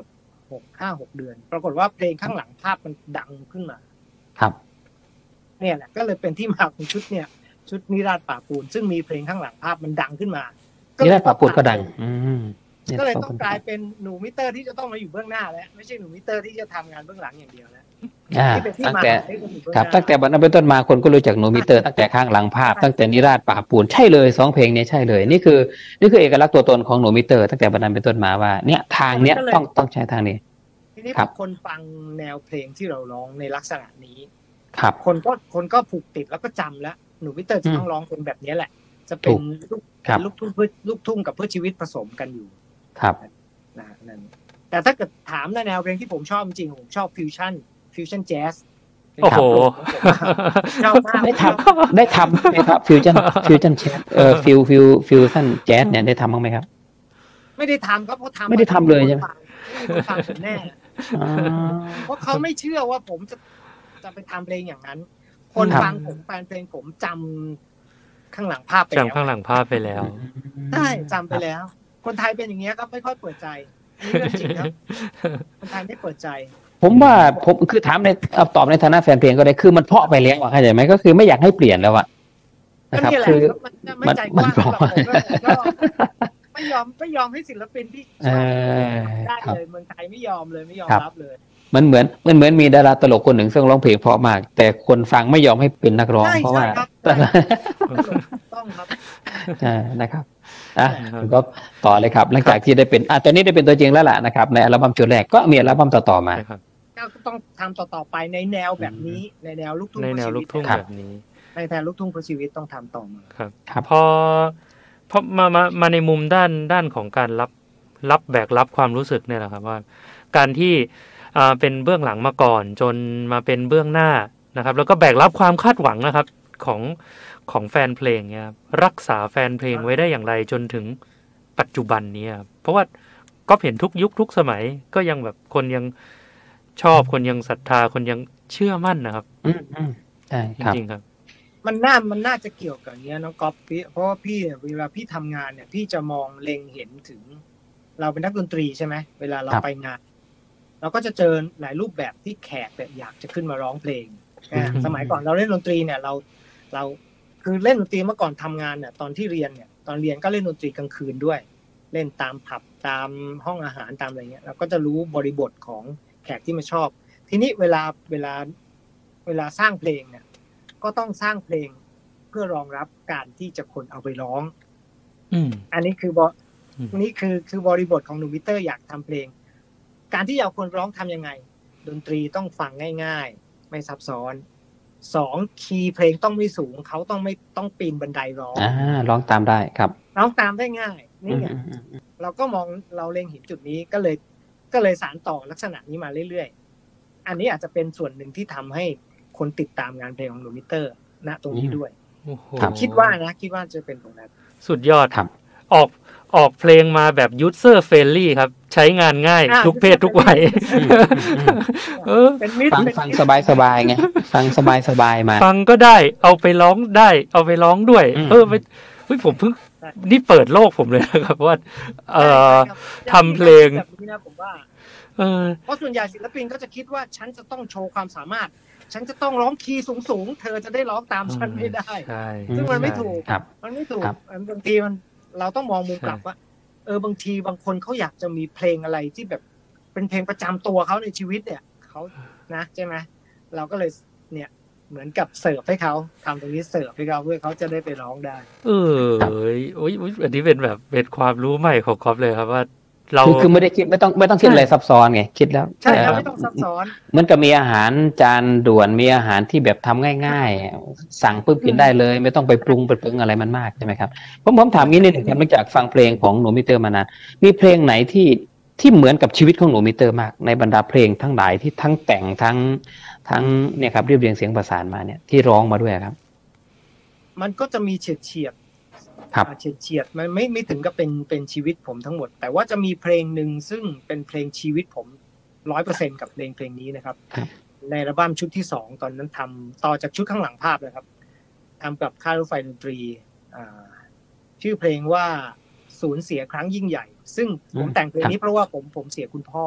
หกห้าหกเดือนปรากฏว่าเพลงข้างหลังภาพมันดังขึ้นมาครับเนี่ยแหละก็เลยเป็นที่มาของชุดเนี่ยชุดนิราศป่าปูนซึ่งมีเพลงข้างหลังภาพมันดังขึ้นมานิราศป่าปูนก็ดังก็เลยต้องกลายเป็นหนูมิเตอร์ที่จะต้องมาอยู่เบื้องหน้าแล้วไม่ใช่หนูมิเตอร์ที่จะทำงานเบื้องหลังอย่างเดียวแล้วตั้งแต่ครับตั้งแต่บัดนั้นเป็นต้นมาคนก็รู้จักหนูมิเตอร์ตั้งแต่ข้างหลังภาพตั้งแต่นิราศป่าปูนใช่เลยสองเพลงนี้ใช่เลยนี่คือนี่คือเอกลักษณ์ตัวตนของหนูมิเตอร์ตั้งแต่บัดนั้นเป็นต้นมาว่าเนี่ยทางเนี้ยต้องต้องใช้ทางนี้ทีนี้พอคนฟังแนวเพลงที่เราร้องในลักษณะนี้ครับคนก็คนก็ผูกติดแล้วก็จำแล้วหนูมิเตอร์จะต้องร้องเพลงแบบนี้แหละจะเป็นลูกลูกทุ่งเพื่อลูกทุ่งกับเพื่อชีวิตผสมกันอยู่ครับนะนั่นแต่ถ้าเกิดถามในแนวเพลงที่ผมชอบจริงผมชอบฟิวชั่นฟิวชั่นแจ๊สโอ้โหชอบมากได้ทำได้ทำไหมครับฟิวชั่นฟิวชั่นแจ๊สเอ่อฟิวฟิวฟิวชั่นแจ๊สเนี่ยได้ทำบ้างไหมครับไม่ได้ทำครับเพราะทำไม่ได้ทำเลยใช่ไหมไม่ได้ฟังผมแน่เพราะเขาไม่เชื่อว่าผมจะจะไปทำเพลงอย่างนั้นคนฟังผมแฟนเพลงผมจำข้างหลังภาพไปแล้วจำข้างหลังภาพไปแล้วใช่จำไปแล้วคนไทยเป็นอย่างเงี้ยครับไม่ค่อยเปิดใจนี่เรื่องจริงครับคนไทยไม่เปิดใจผมว่าผมคือถามในตอบในฐานะแฟนเพลงก็ได้คือมันเพาะไปแล้วเข้าใจไหมก็คือไม่อยากให้เปลี่ยนแล้วอะนะครับคือมันใจกว้างกับผมก็ไม่ยอมไม่ยอมให้ศิลปินที่ชอบได้เลยเมืองไทยไม่ยอมเลยไม่ยอมรับเลยมันเหมือนมันเหมือนมีดาราตลกคนหนึ่งซึ่งร้องเพลงเพราะมากแต่คนฟังไม่ยอมให้เป็นนักร้องเพราะว่าต้องครับใช่นะครับอ่ะก็ต่อเลยครับหลังจากที่ได้เป็นอ่ะตอนนี้ได้เป็นตัวจริงแล้วล่ะนะครับในอัลบั้มชุดแรกก็มีอัลบั้มต่อๆมาก็ต้องทำต่อๆไปในแนวแบบนี้ในแนวลูกทุ่งในแนวลูกทุ่งแบบนี้ในแนวลูกทุ่งเพื่อชีวิตต้องทำต่อมาครับพอพอมามามาในมุมด้านด้านของการรับรับแบกรับความรู้สึกเนี่ยแหละครับว่าการที่อ่าเป็นเบื้องหลังมาก่อนจนมาเป็นเบื้องหน้านะครับแล้วก็แบกรับความคาดหวังนะครับของของแฟนเพลงเนี่ยรักษาแฟนเพลงไว้ได้อย่างไรจนถึงปัจจุบันนี้ครับเพราะว่าก็เห็นทุกยุคทุกสมัยก็ยังแบบคนยังชอบคนยังศรัทธาคนยังเชื่อมั่นนะครับอืมอืมใช่ครับจริงๆครับมันน่ามันน่าจะเกี่ยวกับเนี้ยน้องก๊อฟพี่เพราะว่าพี่เวลาพี่ทำงานเนี่ยพี่จะมองเล็งเห็นถึงเราเป็นนักดนตรีใช่ไหมเวลาเราไปงานเราก็จะเจอหลายรูปแบบที่แขกแบบอยากจะขึ้นมาร้องเพลงสมัยก่อนเราเล่นดนตรีเนี่ยเราเราคือเล่นดนตรีเมื่อก่อนทำงานเนี่ยตอนที่เรียนเนี่ยตอนเรียนก็เล่นดนตรีกลางคืนด้วยเล่นตามผับตามห้องอาหารตามอะไรเงี้ยเราก็จะรู้บริบทของแขกที่มาชอบทีนี้เวลาเวลาเวลาสร้างเพลงเนี่ยก็ต้องสร้างเพลงเพื่อรองรับการที่จะคนเอาไปร้องอันนี้คือบนี่คือคือบริบทของหนุ่มมิเตอร์อยากทำเพลงการที่เอาคนร้องทำยังไงดนตรีต้องฟังง่ายๆไม่ซับซ้อนสองคีย์เพลงต้องไม่สูงเขาต้องไม่ต้องปีนบันไดร้องอ่าร้องตามได้ครับร้องตามได้ง่ายนี่ไงเราก็มองเราเล็งเห็นจุดนี้ก็เลยก็เลยสานต่อลักษณะนี้มาเรื่อยๆอันนี้อาจจะเป็นส่วนหนึ่งที่ทำให้คนติดตามงานเพลงของหนุ่มมิเตอร์ณตรงนี้ด้วยคิดว่านะคิดว่าจะเป็นตรงนั้นสุดยอดครับออกออกเพลงมาแบบยูเซอร์เฟรนลี่ครับใช้งานง่ายทุกเพศทุกวัยเออฟังฟังสบายๆไงฟังสบายๆมาฟังก็ได้เอาไปร้องได้เอาไปร้องด้วยเออไปเฮ้ยผมเพิ่งนี่เปิดโลกผมเลยนะครับว่าเอ่อทำเพลงแบบนี้นะผมว่าเออเพราะส่วนใหญ่ศิลปินก็จะคิดว่าฉันจะต้องโชว์ความสามารถฉันจะต้องร้องคีย์สูงๆเธอจะได้ร้องตามฉันไม่ได้ซึ่งมันไม่ถูกมันไม่ถูกบางทีมันเราต้องมองมุมกลับว่าเออบางทีบางคนเขาอยากจะมีเพลงอะไรที่แบบเป็นเพลงประจำตัวเขาในชีวิตเนี่ยเขานะใช่ไหมเราก็เลยเนี่ยเหมือนกับเสิร์ฟให้เขาทำตรงนี้เสิร์ฟให้เขาเพื่อเขาจะได้ไปร้องได้เออโอ้ยอันนี้เป็นแบบเป็นความรู้ใหม่ของก๊อฟเลยครับว่าเราคือไม่ได้คิดไม่ต้องไม่ต้องคิดอะไรซับซ้อนไงคิดแล้วใช่ครับไม่ต้องซับซ้อนมันก็มีอาหารจานด่วนมีอาหารที่แบบทำง่ายๆสั่งปุ๊บกินได้เลยไม่ต้องไปปรุงไปปรุงอะไรมันมากใช่ไหมครับผมผมถามงี้นิดหนึ่งครับเนื่องจากฟังเพลงของหนูมิเตอร์มานานมีเพลงไหนที่ที่เหมือนกับชีวิตของหนูมิเตอร์มากในบรรดาเพลงทั้งหลายที่ทั้งแต่งทั้งทั้งเนี่ยครับเรียบเรียงเสียงประสานมาเนี่ยที่ร้องมาด้วยครับมันก็จะมีเฉียดเฉียดเฉียดเฉียดมันไม่ไม่ถึงกับเป็นเป็นชีวิตผมทั้งหมดแต่ว่าจะมีเพลงหนึ่งซึ่งเป็นเพลงชีวิตผมร้อยเปอร์เซ็นต์กับเพลงเพลงนี้นะครับในอัลบั้มชุดที่สองตอนนั้นทำต่อจากชุดข้างหลังภาพเลยครับทำกับค่ายรถไฟดนตรีชื่อเพลงว่าสูญเสียครั้งยิ่งใหญ่ซึ่งผมแต่งเพลงนี้เพราะว่าผมผมเสียคุณพ่อ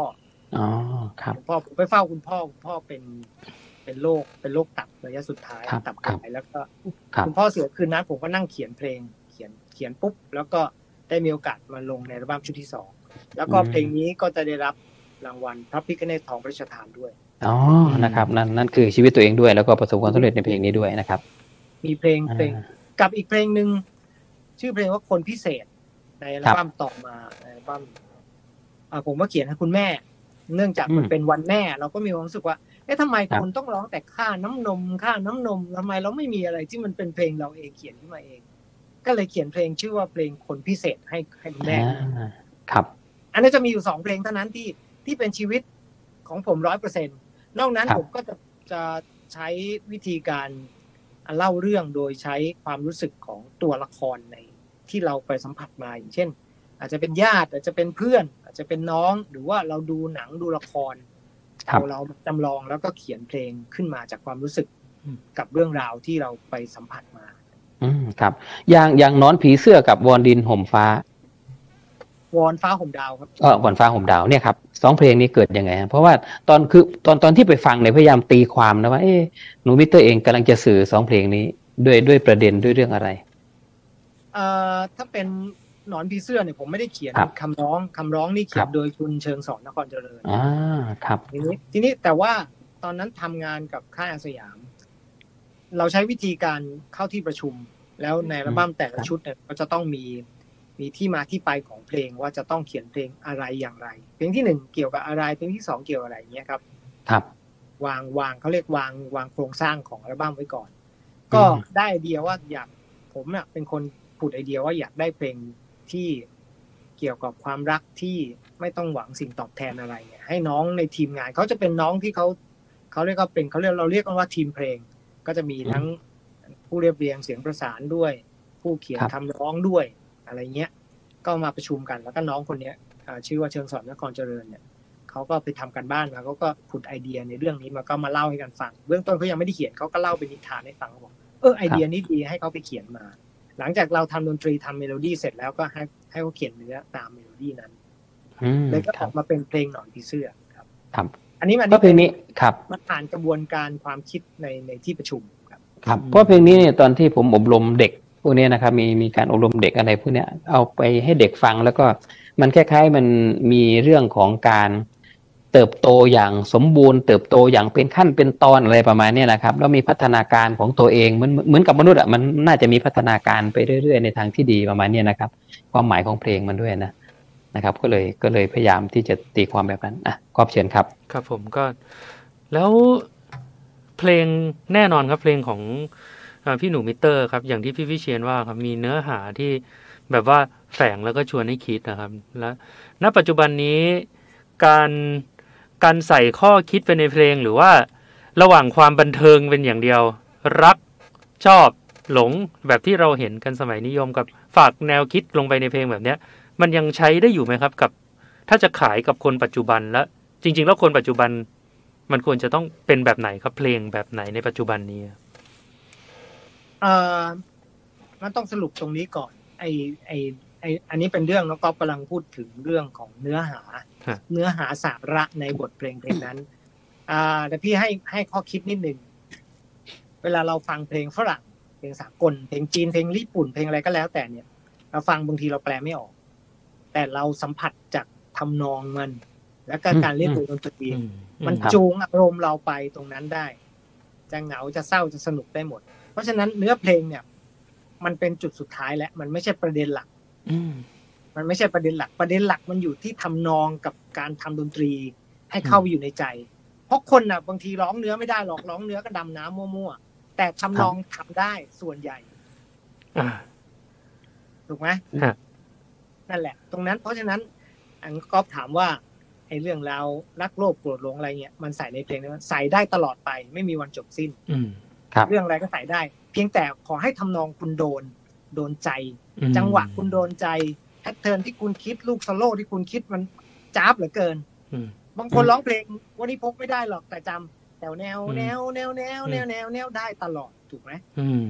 อ๋อครับคุณพ่อผมไปเฝ้าคุณพ่อคุณพ่อเป็นเป็นโรคเป็นโรคตับระยะสุดท้ายตับวายแล้วก็คุณพ่อเสียคืนนั้นผมก็นั่งเขียนเพลงเขียนเขียนปุ๊บแล้วก็ได้มีโอกาสมาลงในอัลบั้มชุดที่สองแล้วก็เพลงนี้ก็จะได้รับรางวัลพระพิฆเนศทองพระราชทานด้วยอ๋อนะครับนั่นนั่นคือชีวิตตัวเองด้วยแล้วก็ประสบความสำเร็จในเพลงนี้ด้วยนะครับมีเพลงเพลงกับอีกเพลงนึงชื่อเพลงว่าคนพิเศษในอัลบั้มต่อมาในอัลบั้มอ่าผมว่าเขียนให้คุณแม่เนื่องจากมันเป็นวันแม่เราก็มีความรู้สึกว่าเอ๊ะทำไมคนต้องร้องแต่ค่าน้ำนมค่าน้ำนมทำไมเราไม่มีอะไรที่มันเป็นเพลงเราเองเขียนขึ้นมาเองก็เลยเขียนเพลงชื่อว่าเพลงคนพิเศษให้ให้คุณแม่ครับอันนี้จะมีอยู่สองเพลงเท่านั้นที่ที่เป็นชีวิตของผมร้อยเปอร์เซ็นต์นอกนั้นผมก็จะจะใช้วิธีการเล่าเรื่องโดยใช้ความรู้สึกของตัวละครในที่เราไปสัมผัสมาอย่างเช่นอาจจะเป็นญาติอาจจะเป็นเพื่อนอาจจะเป็นน้องหรือว่าเราดูหนังดูละครเราเราจำลองแล้วก็เขียนเพลงขึ้นมาจากความรู้สึกกับเรื่องราวที่เราไปสัมผัสมาอืมครับอย่างอย่างนอนผีเสื้อกับวอนดินห่มฟ้าวอนฟ้าห่มดาวครับเออวอนฟ้าห่มดาวเนี่ยครับสองเพลงนี้เกิดยังไงเพราะว่าตอนคือตอนตอนที่ไปฟังเนี่ยพยายามตีความนะว่าเอ๊ะหนูมิเตอร์เองกำลังจะสื่อสองเพลงนี้ด้วยด้วยประเด็นด้วยเรื่องอะไรเอ่อถ้าเป็นหนอนผีเสื้อเนี่ยผมไม่ได้เขียนคำร้องคำร้องนี่เขียนโดยคุณเชิงสอนนครเจริญอ่าครับทีนี้ทีนี้แต่ว่าตอนนั้นทำงานกับค่ายอาสยามเราใช้วิธีการเข้าที่ประชุมแล้วในอัลบั้มแต่ละชุดเนี่ยก็จะต้องมีมีที่มาที่ไปของเพลงว่าจะต้องเขียนเพลงอะไรอย่างไรเพลงที่หนึ่งเกี่ยวกับอะไรเพลงที่สองเกี่ยวอะไรอย่างเงี้ยครับครับวางวางเขาเรียกวางวางโครงสร้างของอัลบั้มไว้ก่อนก็ได้ไอเดียว่าอยากผมเนี่ยเป็นคนผุดไอเดียว่าอยากได้เพลงที่เกี่ยวกับความรักที่ไม่ต้องหวังสิ่งตอบแทนอะไรเนี่ยให้น้องในทีมงานเขาจะเป็นน้องที่เขาเขาเรียกว่าเป็นเขาเรียกเราเรียกกันว่าทีมเพลงก็จะมีทั้งผู้เรียบเรียงเสียงประสานด้วยผู้เขียนคำร้องด้วยอะไรเงี้ยก็มาประชุมกันแล้วก็น้องคนนี้ชื่อว่าเชิงสอนนครเจริญเนี่ยเขาก็ไปทำกันบ้านมาเขาก็ผุดไอเดียในเรื่องนี้มาก็มาเล่าให้กันฟังเบื้องต้นเขายังไม่ได้เขียนเขาก็เล่าเป็นนิทานให้ฟังเขาบอกเออไอเดียนี้ดีให้เขาไปเขียนมาหลังจากเราทำดนตรีทำเมโลดี้เสร็จแล้วก็ให้ให้เขาเขียนเนื้อตามเมโลดี้นั้นเลยก็ออกมาเป็นเพลงหนอนผีเสื้อครับครับอันนี้มันก็เพลงนี้ครับมันผ่านกระบวนการความคิดในในที่ประชุมครับครับเพราะเพลงนี้เนี่ยตอนที่ผมอบรมเด็กพวกนี้นะครับมีมีการอบรมเด็กอะไรพวกนี้เอาไปให้เด็กฟังแล้วก็มันคล้ายๆมันมีเรื่องของการเติบโตอย่างสมบูรณ์เติบโตอย่างเป็นขั้นเป็นตอนอะไรประมาณนี้นะครับแล้วมีพัฒนาการของตัวเองเหมือนเหมือนกับมนุษย์อ่ะมันน่าจะมีพัฒนาการไปเรื่อยๆในทางที่ดีประมาณนี้นะครับความหมายของเพลงมันด้วยนะนะครับก็เลยก็เลยพยายามที่จะตีความแบบนั้นอ่ะขอบเชิญครับครับผมก็แล้วเพลงแน่นอนครับเพลงของพี่หนูมิเตอร์ครับอย่างที่พี่วิเชียรว่าครับมีเนื้อหาที่แบบว่าแฝงแล้วก็ชวนให้คิดนะครับและณปัจจุบันนี้การการใส่ข้อคิดไปในเพลงหรือว่าระหว่างความบันเทิงเป็นอย่างเดียวรักชอบหลงแบบที่เราเห็นกันสมัยนิยมกับฝากแนวคิดลงไปในเพลงแบบเนี้ยมันยังใช้ได้อยู่ไหมครับกับถ้าจะขายกับคนปัจจุบันและจริงๆแล้วคนปัจจุบันมันควรจะต้องเป็นแบบไหนครับเพลงแบบไหนในปัจจุบันนี้เอ่อมันต้องสรุปตรงนี้ก่อนไอไอไออันนี้เป็นเรื่องน้องก๊อฟกำลังพูดถึงเรื่องของเนื้อหาเนื้อหาสาระในบทเพลงเพลงนั้นอ่าแต่พี่ให้ให้ข้อคิดนิดนึงเวลาเราฟังเพลงฝรั่งเพลงสากลเพลงจีนเพลงญี่ปุ่นเพลงอะไรก็แล้วแต่เนี่ยเราฟังบางทีเราแปลไม่ออกแต่เราสัมผัสจากทำนองมันแล้วก็การเล่นดนตรีมันจูงอารมณ์เราไปตรงนั้นได้จะเหงาจะเศร้าจะสนุกได้หมดเพราะฉะนั้นเนื้อเพลงเนี่ยมันเป็นจุดสุดท้ายแล้วมันไม่ใช่ประเด็นหลักมันไม่ใช่ประเด็นหลักประเด็นหลักมันอยู่ที่ทำนองกับการทำดนตรีให้เข้าไปอยู่ในใจเพราะคนน่ะบางทีร้องเนื้อไม่ได้หรอกร้องเนื้อก็ดำน้ำมั่วๆแต่ทำนองทำได้ส่วนใหญ่ถูกไหมนั่นแหละตรงนั้นเพราะฉะนั้นอันก็ถามว่าไอ้เรื่องราวรักโลภโกรธหลงอะไรเงี้ยมันใส่ในเพลงนั้นใส่ได้ตลอดไปไม่มีวันจบสิ้นเรื่องอะไรก็ใส่ได้เพียงแต่ขอให้ทำนองคุณโดนโดนใจจังหวะคุณโดนใจแพทเทิร์นที่คุณคิดลูกโซโล่ที่คุณคิดมันจ๊าบเหลือเกินบางคนร้องเพลงวันนี้พกไม่ได้หรอกแต่จำแนวแนวแนวแนวแนวแนวแนวแนวได้ตลอดถูกไหม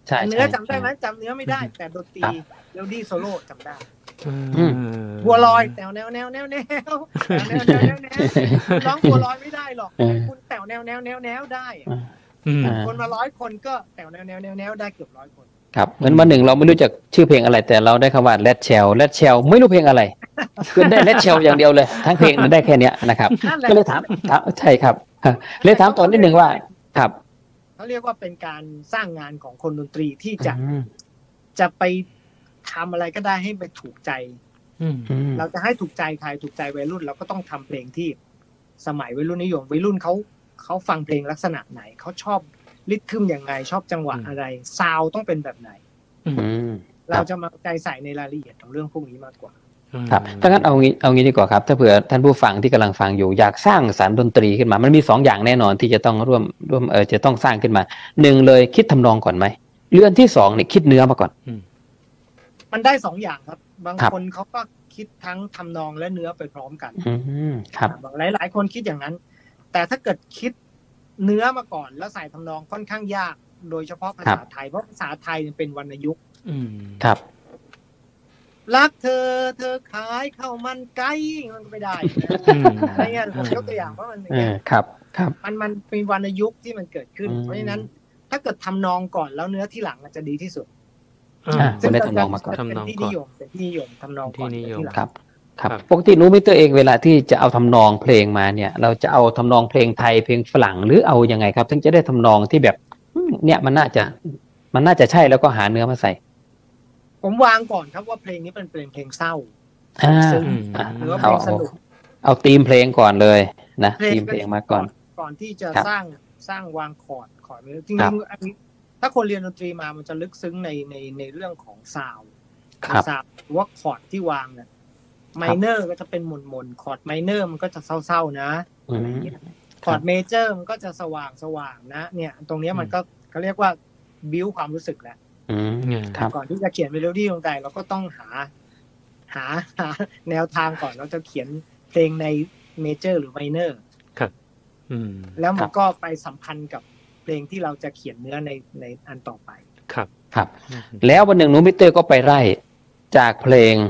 ใช่เนื้อใช่จำได้ไหมจำเนื้อไม่ได้ แต่ดนตรีครับเมโลดี้โซโล่จำได้อืมบัวลอยแตวแนวแนวแนวแนวแนวแนวแนวแนวแนวร้องบัวลอยไม่ได้หรอกเออคุณแตวแนวแนวแนวแนวได้อะอืมอ่าคนมาร้อยคนก็แตวแนวแนวแนวแนวได้เกือบร้อยคนครับเหมือนวันหนึ่งเราไม่รู้จักชื่อเพลงอะไรแต่เราได้คำว่าแรดเชลแรดเชลไม่รู้เพลงอะไรคือได้แรดเชลอย่างเดียวเลยทั้งเพลงได้แค่เนี้ยนะครับนั่นแหละก็เลยถามถามใช่ครับเลยถามตอนนิดนึงว่าครับเขาเรียกว่าเป็นการสร้างงานของคนดนตรีที่จะอืมจะไปทำอะไรก็ได้ให้ไปถูกใจอืมอืมเราจะให้ถูกใจใครถูกใจวัยรุ่นเราก็ต้องทำเพลงที่สมัยวัยรุ่นนิยมวัยรุ่นเขาเขาฟังเพลงลักษณะไหนเขาชอบริทึมยังไงชอบจังหวะอะไรซาวด์ต้องเป็นแบบไหนอืมอืมเราจะมาใจใส่ในรายละเอียดของเรื่องพวกนี้มากกว่าครับถ้างั้นเอางี้เอางี้ดีกว่าครับถ้าเผื่อท่านผู้ฟังที่กำลังฟังอยู่อยากสร้างสรรค์ดนตรีขึ้นมามันมีสองอย่างแน่นอนที่จะต้องร่วมร่วมเออจะต้องสร้างขึ้นมาหนึ่งเลยคิดทำนองก่อนไหมหรืออันที่สองเนี่ยคิดเนื้อมาก่อนมันได้สองอย่างครับ บางครับคนเขาก็คิดทั้งทำนองและเนื้อไปพร้อมกันอืมครับบางหลายหลายๆคนคิดอย่างนั้น แต่ถ้าเกิดคิดเนื้อมาก่อนแล้วใส่ทำนองค่อนข้างยาก โดยเฉพาะภาษาไทยเพราะภาษาไทยเป็นวรรณยุกต์อืมครับรักเธอเธอขายข้าวมันไก่มันก็ไม่ได้นะอืมอะไรเงี้ยผมยกตัวอย่างว่ามันเออครับครับมันมันเป็นวรรณยุกต์ที่มันเกิดขึ้นอืมเพราะฉะนั้น ถ้าเกิดทำนองก่อนแล้วเนื้อที่หลังมันจะดีที่สุดอ่าคนได้ทำนองมาก่อนเป็นที่นิยมเป็นที่นิยมทำนองก่อนที่นิยมที่หลังครับครับครับปกติหนูมิเตอร์เองเวลาที่จะเอาทำนองเพลงมาเนี่ย เราจะเอาทำนองเพลงไทยเพลงฝรั่งหรือเอายังไงครับถึงจะได้ทำนองที่แบบอืมเนี่ยมันน่าจะมันน่าจะใช่แล้วก็หาเนื้อมาใส่ผมวางก่อนครับว่าเพลงนี้เป็นเพลงเพลงเศร้าอ่าซึ่งอ่าหรือว่าเพเอาลงสเอานุกเอาธีมเพลงก่อนเลยนะเพลงธีมเพลงมาก่อนก่อนที่จะครับสร้างสร้างวางคอร์ดคอร์ดจริงครับๆอันนี้ถ้าคนเรียนดนตรีมามันจะลึกซึ้งในในในเรื่องของซาวด์ครับซาวด์หรือว่าคอร์ดที่วางเนี่ยไมเนอร์ก็จะเป็นหม่นๆคอร์ดไมเนอร์มันก็จะเศร้าๆนะอือะไรมเงี้ยคอร์ดเมเจอร์มันก็จะสว่างสว่างนะ เนี่ย ตรงเนี้ยมันก็เขาเรียกว่าบิวความรู้สึกแหละอืมครับก่อนที่จะเขียนเมโลดี้ลงไปเราก็ต้องหา หาหาแนวทางก่อนเราจะเขียนเพลงในเมเจอร์หรือไมเนอร์อืมแล้วมัครันบก็ไปสัมพันธ์กับเพลงที่เราจะเขียนเนื้อในในอันต่อไปครับครับ แล้ววันหนึ่งหนูมิเตอร์ก็ไปไล่จากเพลง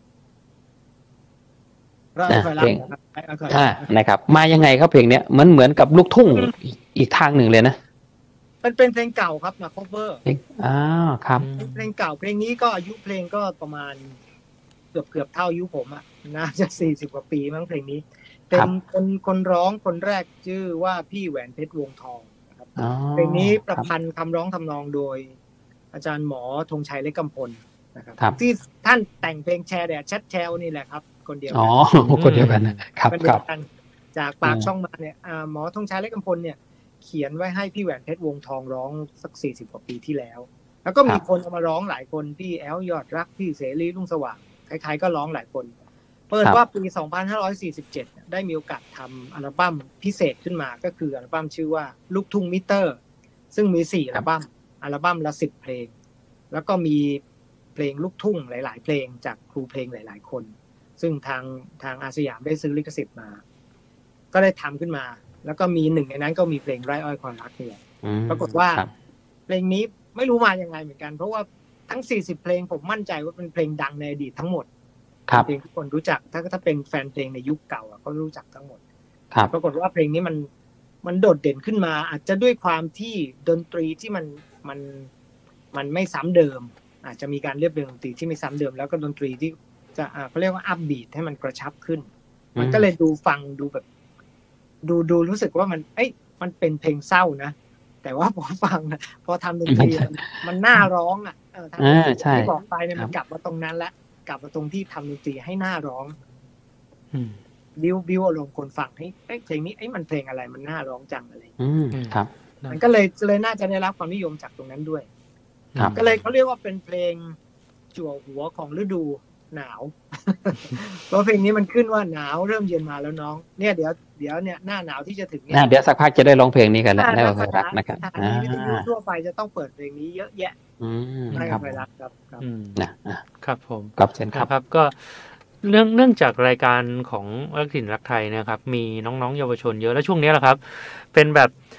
เราอ่ะเคยรับเพลงนะครับเอาเคยอ่านะครับ มายังไงครับเพลงเนี้ยมันเหมือนกับลูกทุ่งอีกอีกทางหนึ่งเลยนะมันเป็นเพลงเก่าครับมา cover เพลงอ้าวครับเพลงเก่าเพลงนี้ก็อายุเพลงก็ประมาณเกือบเกือบเท่าอายุผมอะน่าจะสี่สิบกว่าปีมั้งเพลงนี้ เป็ครันบคนคนร้องคนแรกชื่อว่าพี่แหวนเพชรวงทองนะครับอ๋อเพลงนี้ประครับพันธ์คำร้องทำนองโดย อาจารย์หมอธงชัยเล็กกำพลนะครับครับที่ท่านแต่งเพลงแชร์แดดแชทแชวนี่แหละครับคนเดียวอ๋อกันคนเดียวกันนะครับคนคเดียรับวกันจากปากอืมช่องมาเนี่ยอ่าหมอธงชัยเล็กกำพลเนี่ย เขียนไว้ให้พี่แหวนเพชรวงทองร้องสักสี่สิบกว่าปีที่แล้ว แล้วก็มีคนเอามาร้องหลายคนพี่แอลยอดรักพี่เสรีรุ่งสว่างใครๆก็ร้องหลายคน เปิดว่าปี สองพันห้าร้อยสี่สิบเจ็ด ได้มีโอกาสทำอัลบั้มพิเศษขึ้นมาก็คืออัลบั้มชื่อว่าลูกทุ่งมิเตอร์ ซึ่งมีสี่อัลบั้มอัลบั้มละสิบเพลง แล้วก็มีเพลงลูกทุ่งหลายๆเพลงจากครูเพลงหลายๆคน ซึ่งทางทางอาสยามได้ซื้อลิขสิทธิ์มา ก็ได้ทำขึ้นมา แล้วก็มีหนึ่งในนั้นก็มีเพลงไร่อ้อยคอยรักนี่แหละอืมปรากฏว่าครับเพลงนี้ไม่รู้มายังไงเหมือนกัน เพราะว่าทั้งสี่สิบเพลงผมมั่นใจว่าเป็นเพลงดังในอดีตทั้งหมดครับเพลงที่คนรู้จักถ้าถ้าเป็นแฟนเพลงในยุคเก่าอ่ะก็รู้จักทั้งหมดครับปรากฏว่าเพลงนี้มันมันโดดเด่นขึ้นมา อาจจะด้วยความที่ดนตรีที่มันมันมันไม่ซ้ำเดิม อาจจะมีการเรียบเรียงดนตรีที่ไม่ซ้ำเดิม แล้วก็ดนตรีที่จะอ่าเขาเรียกว่าอัพบีทให้มันกระชับขึ้น มันก็เลยดูฟังดูแบบ ดูดูรู้สึกว่ามัน เอ้ยมันเป็นเพลงเศร้านะแต่ว่าพอฟังนะพอทำดนตรีมันมันน่าร้องอ่ะเออทำดนตรีอ่าใช่ที่บอกไปเนี่ยครัมับนกลับมาตรงนั้นละกลับมาตรงที่ทำดนตรีให้น่าร้องอืมบิวบิวอารมณ์คนฟังให้เอ้ยเพลงนี้เอ้ยมันเพลงอะไรมันน่าร้องจังอะไรอืมครับมันก็เลยเลยน่าจะได้รับความนิยมจากตรงนั้นด้วยครับก็เลยเขาเรียกว่าเป็นเพลงจั่วหัวของฤดูหนาว เพราะเพลงนี้มันขึ้นว่าหนาวเริ่มเย็นมาแล้วน้องเนี่ยเดี๋ยวเดี๋ยวเนี่ยหน้าหนาวที่จะถึงเนี่ยน่าเดี๋ยวสักพักจะได้ร้องเพลงนี้กันแล้วหน้าได้หว่าเคยรักนะครับสถาอ่านีวิทยุทั่วไปจะต้องเปิดเพลงนี้เยอะแยะอืมไม่ครับเคยรักครับครับอืมนะอ่ะครับผมครับเช่นครับนะครับก็เรื่องเนื่องจากรายการของรักถิ่นรักไทยเนะครับ มีน้องๆเยาวชนเยอะแล้วช่วงนี้แหละครับ เป็นแบบ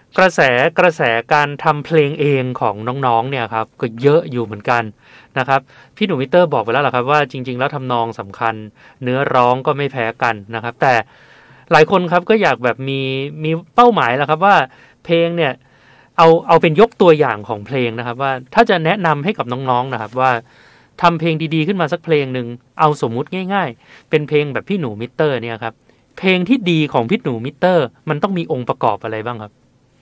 กระแสกระแสการทำเพลงเองของน้องๆเนี่ยครับก็เยอะอยู่เหมือนกันนะครับพี่หนูมิเตอร์บอกไปแล้วล่ะครับว่าจริงๆแล้วทำนองสำคัญเนื้อร้องก็ไม่แพ้กันนะครับแต่หลายคนครับก็อยากแบบมีมีเป้าหมายแล้วครับว่าเพลงเนี่ยเอาเอาเป็นยกตัวอย่างของเพลงนะครับว่าถ้าจะแนะนำให้กับน้องๆนะครับว่าทำเพลงดีๆขึ้นมาสักเพลงหนึ่งเอาสมมุติง่ายๆเป็นเพลงแบบพี่หนูมิเตอร์เนี่ยครับเพลงที่ดีของพี่หนูมิเตอร์มันต้องมีองค์ประกอบอะไรบ้างครับ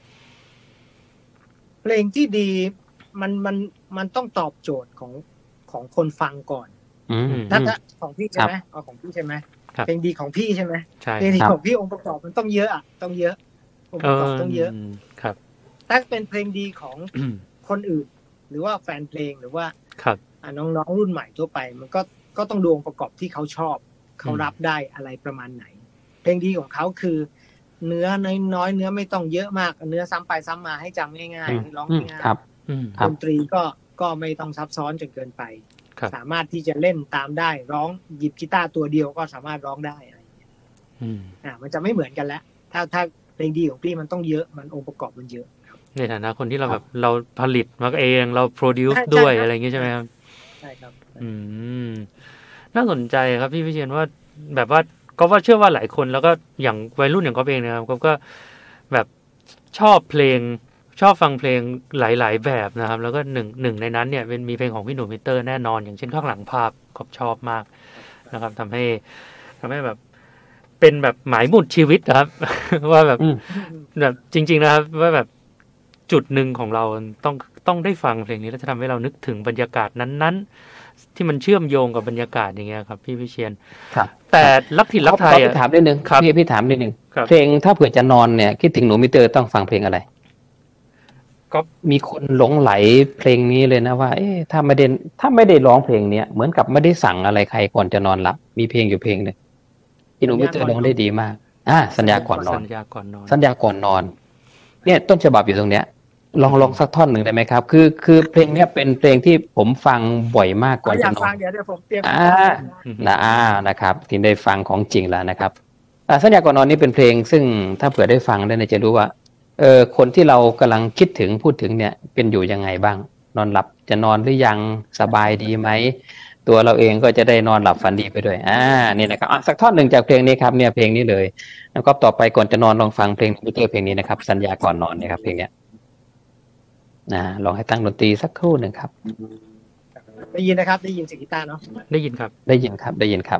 เพลงที่ดีมันมันมันต้องตอบโจทย์ของของคนฟังก่อนถ้าถ้าของพี่ใช่ไหมเอาของพี่ใช่ไหมเพลงดีของพี่ใช่ไหมเพลงดีของพี่องค์ประกอบมันต้องเยอะอ่ะต้องเยอะองค์ประกอบต้องเยอะครับถ้าเป็นเพลงดีของคนอื่นหรือว่าแฟนเพลงหรือว่าน้องๆรุ่นใหม่ทั่วไปมันก็ก็ต้องดูองค์ประกอบที่เขาชอบเขารับได้อะไรประมาณไหนเพลงดีของเขาคือเนื้อน้อยๆเนื้อไม่ต้องเยอะมากเนื้อซ้ำไปซ้ำมาให้จำง่ายๆให้ร้องง่ายๆดนตรีก็ก็ไม่ต้องซับซ้อนจนเกินไปสามารถที่จะเล่นตามได้ร้องหยิบกีตาร์ตัวเดียวก็สามารถร้องได้อะไรอย่างเงี้ยอ่ามันจะไม่เหมือนกันแล้วถ้าถ้าเพลงดีของพี่มันต้องเยอะมันองค์ประกอบมันเยอะในฐานะคนที่เราแบบเราผลิตมาเองเราโปรดิวซ์ด้วยอะไรอย่างเงี้ยใช่ไหมครับใช่ครับอืมน่าสนใจครับพี่วิเชียรว่าแบบว่าก็ว่าเชื่อว่าหลายคนแล้วก็อย่างวัยรุ่นอย่างก็เองนะครับก็แบบชอบเพลงชอบฟังเพลงหลายๆแบบนะครับแล้วก็หนึ่งหนึ่งในนั้นเนี่ยเป็นมีเพลงของพี่หนูมิเตอร์แน่นอนอย่างเช่นข้างหลังภาพก็ชอบมากนะครับทำให้ทำให้แบบเป็นแบบหมายหมุดชีวิตนะครับว่าแบบแบบจริงๆนะครับว่าแบบจุดหนึ่งของเราต้องต้องได้ฟังเพลงนี้แล้วจะทำให้เรานึกถึงบรรยากาศนั้นๆที่มันเชื่อมโยงกับบรรยากาศอย่างเงี้ยครับพี่วิเชียรครับแต่ลักถิ่นลักไทยอ่ะถามนิดนึงพี่พี่ถามนิดนึงเพลงถ้าเผื่อจะนอนเนี่ยคิดถึงหนูมิเตอร์ต้องฟังเพลงอะไรก็มีคนหลงไหลเพลงนี้เลยนะว่าเอ๊ะถ้าไม่ได้ถ้าไม่ได้ร้องเพลงเนี้ยเหมือนกับไม่ได้สั่งอะไรใครก่อนจะนอนหลับมีเพลงอยู่เพลงนึงที่หนูมิเตอร์ร้องได้ดีมากอ่าสัญญาก่อนนอนสัญญาก่อนนอนสัญญาก่อนนอนเนี่ยต้นฉบับอยู่ตรงเนี้ยลองลองสักท่อนหนึ่งได้ไหมครับคือคือเพลงนี้เป็นเพลงที่ผมฟังบ่อยมากก่อนจะนอนเดี๋ยวเดี๋ยวผมเตรียมอ่านะอ่านะครับที่ได้ฟังของจริงแล้วนะครับสัญญาก่อนนอนนี่เป็นเพลงซึ่งถ้าเผื่อได้ฟังได้จะรู้ว่าเออคนที่เรากำลังคิดถึงพูดถึงเนี่ยเป็นอยู่ยังไงบ้างนอนหลับจะนอนหรือยังสบายดีไหมตัวเราเองก็จะได้นอนหลับฝันดีไปด้วยอ่านี่นะครับสักท่อนหนึ่งจากเพลงนี้ครับเนี่ยเพลงนี้เลยแล้วก็ต่อไปก่อนจะนอนลองฟังเพลงมิเตอร์เพลงนี้นะครับสัญญาก่อนนอนเนี่ยครับเพลงนี้นะลองให้ตั้งดนตรีสักครู่หนึ่งครับได้ยินนะครับได้ยินเสียงกีตาร์เนาะได้ยินครับได้ยินครับได้ยินครับ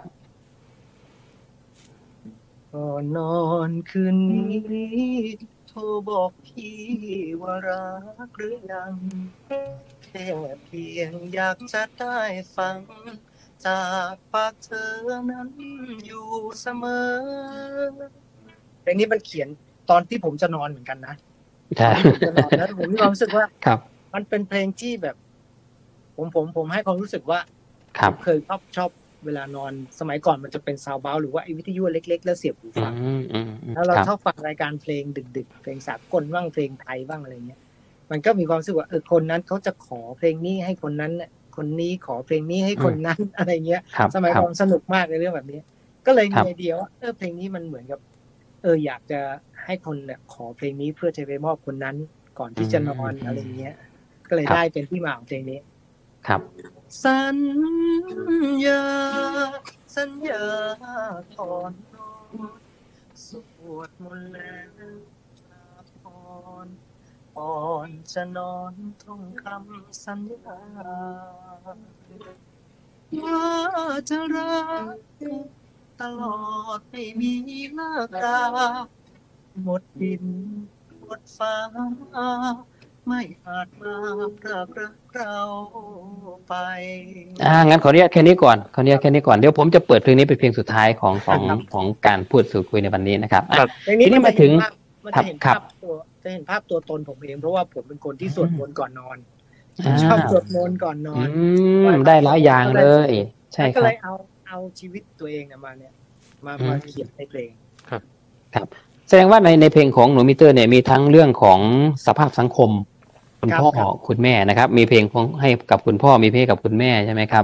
ก่อนนอนคืนนี้โทรบอกพี่ว่ารักหรือยังแค่เพียงอยากจะได้ฟังจากปากเธอนั้นอยู่เสมอเพลงนี้มันเขียนตอนที่ผมจะนอนเหมือนกันนะใช่แล้วผมมีความรู้สึกว่าครับมันเป็นเพลงที่แบบผมผมผมให้ความรู้สึกว่าเคยชอบชอบเวลานอนสมัยก่อนมันจะเป็นซาวด์เบาหรือว่าไอ้วิทยุเล็กๆแล้วเสียบหูฟังแล้วเราชอบฟังรายการเพลงดึกๆเพลงสากลบ้างเพลงไทยบ้างอะไรเงี้ยมันก็มีความรู้สึกว่าเออคนนั้นเขาจะขอเพลงนี้ให้คนนั้นคนนี้ขอเพลงนี้ให้คนนั้นอะไรเงี้ยสมัยก่อนสนุกมากในเรื่องแบบนี้ก็เลยมีไอเดียว่าเออเพลงนี้มันเหมือนกับเอออยากจะให้คนเนี่ยขอเพลงนี้เพื่อจะไปมอบคนนั้นก่อนที่จะนอนอะไรเงี้ยก็เลยได้เป็นที่มาของเพลงนี้ครับสัญญาสัญญาก่อนนอนสวดมนต์แล้วลาพรก่อนจะนอนท่องคำสัญญาว่าจะรักตลอดไม่มีเลิกราหมดดินหมดฟ้าไม่อาจมาพรากรักเราไปอ่างั้นขออนุญาตแค่นี้ก่อนขออนุญาตแค่นี้ก่อนเดี๋ยวผมจะเปิดเพลงนี้เป็นเพลงสุดท้ายของของของการพูดสู่คุยในวันนี้นะครับทีนี้มาถึงมันจะเห็นภาพตัวจะเห็นภาพตัวตนผมเองเพราะว่าผมเป็นคนที่สวดมนต์ก่อนนอนชอบสวดมนต์ก่อนนอนได้หลายอย่างเลยใช่ครับก็เลยเอาเอาชีวิตตัวเองมาเนี่ยมามาเขียนในเพลงครับครับแสดงว่าในในเพลงของหนูมิเตอร์เนี่ยมีทั้งเรื่องของสภาพสังคมคุณพ่อคุณแม่นะครับมีเพลงให้กับคุณพ่อมีเพลงกับคุณแม่ใช่ไหมครับ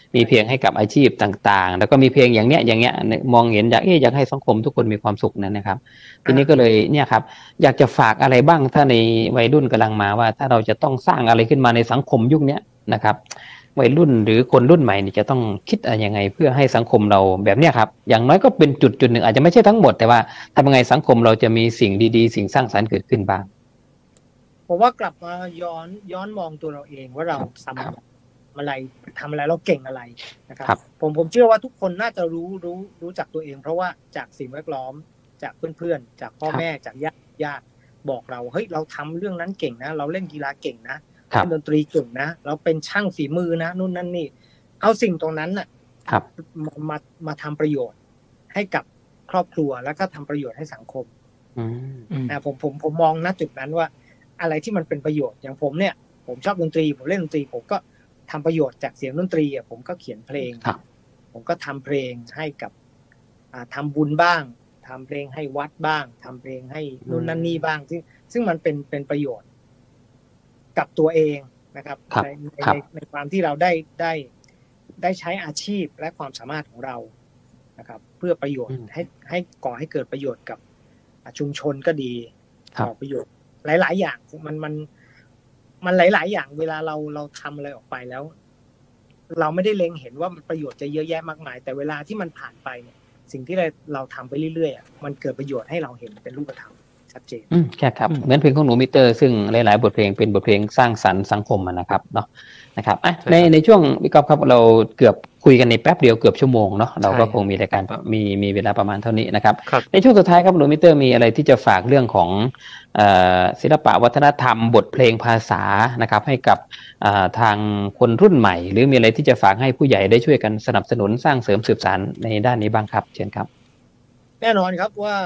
มีเพลงให้กับอาชีพต่างๆแล้วก็มีเพลงอย่างเนี้ยอย่างเงี้ยมองเห็นอยากอยากให้สังคมทุกคนมีความสุขนั่นนะครับทีนี้ก็เลยเนี่ยครับอยากจะฝากอะไรบ้างถ้าในวัยรุ่นกำลังมาว่าถ้าเราจะต้องสร้างอะไรขึ้นมาในสังคมยุคนี้นะครับวัยรุ่นหรือคนรุ่นใหม่นี่จะต้องคิดอะไรยังไงเพื่อให้สังคมเราแบบเนี้ยครับอย่างน้อยก็เป็นจุดจุดหนึ่งอาจจะไม่ใช่ทั้งหมดแต่ว่าทำยังไงสังคมเราจะมีสิ่งดีๆสิ่งสร้างสรรค์เกิดขึ้นบ้างผมว่ากลับมาย้อนย้อนมองตัวเราเองว่าเราทำอะไรทำอะไรเราเก่งอะไรนะครับผมผมเชื่อว่าทุกคนน่าจะรู้รู้รู้จักตัวเองเพราะว่าจากสิ่งแวดล้อมจากเพื่อนๆจากพ่อแม่จากญาติญาติบอกเราเฮ้ยเราทำเรื่องนั้นเก่งนะเราเล่นกีฬาเก่งนะเล่นดนตรีเก่งนะเราเป็นช่างฝีมือนะนู่นนั่นนี่เอาสิ่งตรงนั้นน่ะมามามาทำประโยชน์ให้กับครอบครัวแล้วก็ทำประโยชน์ให้สังคมนะผมผมผมมองณจุดนั้นว่าอะไรที่มันเป็นประโยชน์อย่างผมเนี่ยผมชอบดนตรีผมเล่นดนตรีผมก็ทำประโยชน์จากเสียงดนตรีอ่ะผมก็เขียนเพลงผมก็ทำเพลงให้กับทำบุญบ้างทำเพลงให้วัดบ้างทำเพลงให้นู่นนั่นนี่บ้างซึ่งซึ่งมันเป็นเป็นประโยชน์กับตัวเองนะครับในในในความที่เราได้ได้ได้ใช้อาชีพและความสามารถของเรานะครับเพื่อประโยชน์ให้ให้ก่อให้เกิดประโยชน์กับชุมชนก็ดีก่อประโยชน์หลายๆอย่างมันมันมันหลายๆอย่างเวลาเราเราทำอะไรออกไปแล้วเราไม่ได้เล็งเห็นว่ามันประโยชน์จะเยอะแยะมากมายแต่เวลาที่มันผ่านไปเนี่ยสิ่งที่เราเราทำไปเรื่อยๆมันเกิดประโยชน์ให้เราเห็นเป็นรูปธรรมชัดเจนอืมแค่ครับเหมือนเพลงของหนูมิเตอร์ซึ่งหลายๆบทเพลงเป็นบทเพลงสร้างสรรค์สังคมนะครับเนาะนะครับอ่ะในในช่วงวิกรครับเราเกือบคุยกันในแป๊บเดียวเกือบชั่วโมงเนาะเราก็คงมีรายการมีมีเวลาประมาณเท่านี้นะครับในช่วงสุดท้ายครับหนูมิเตอร์มีอะไรที่จะฝากเรื่องของศิลปะวัฒนธรรมบทเพลงภาษานะครับให้กับทางคนรุ่นใหม่หรือมีอะไรที่จะฝากให้ผู้ใหญ่ได้ช่วยกันสนับสนุนสร้างเสริมสืบสานในด้านนี้บ้างครับเชิญครับแน่นอนครับว่า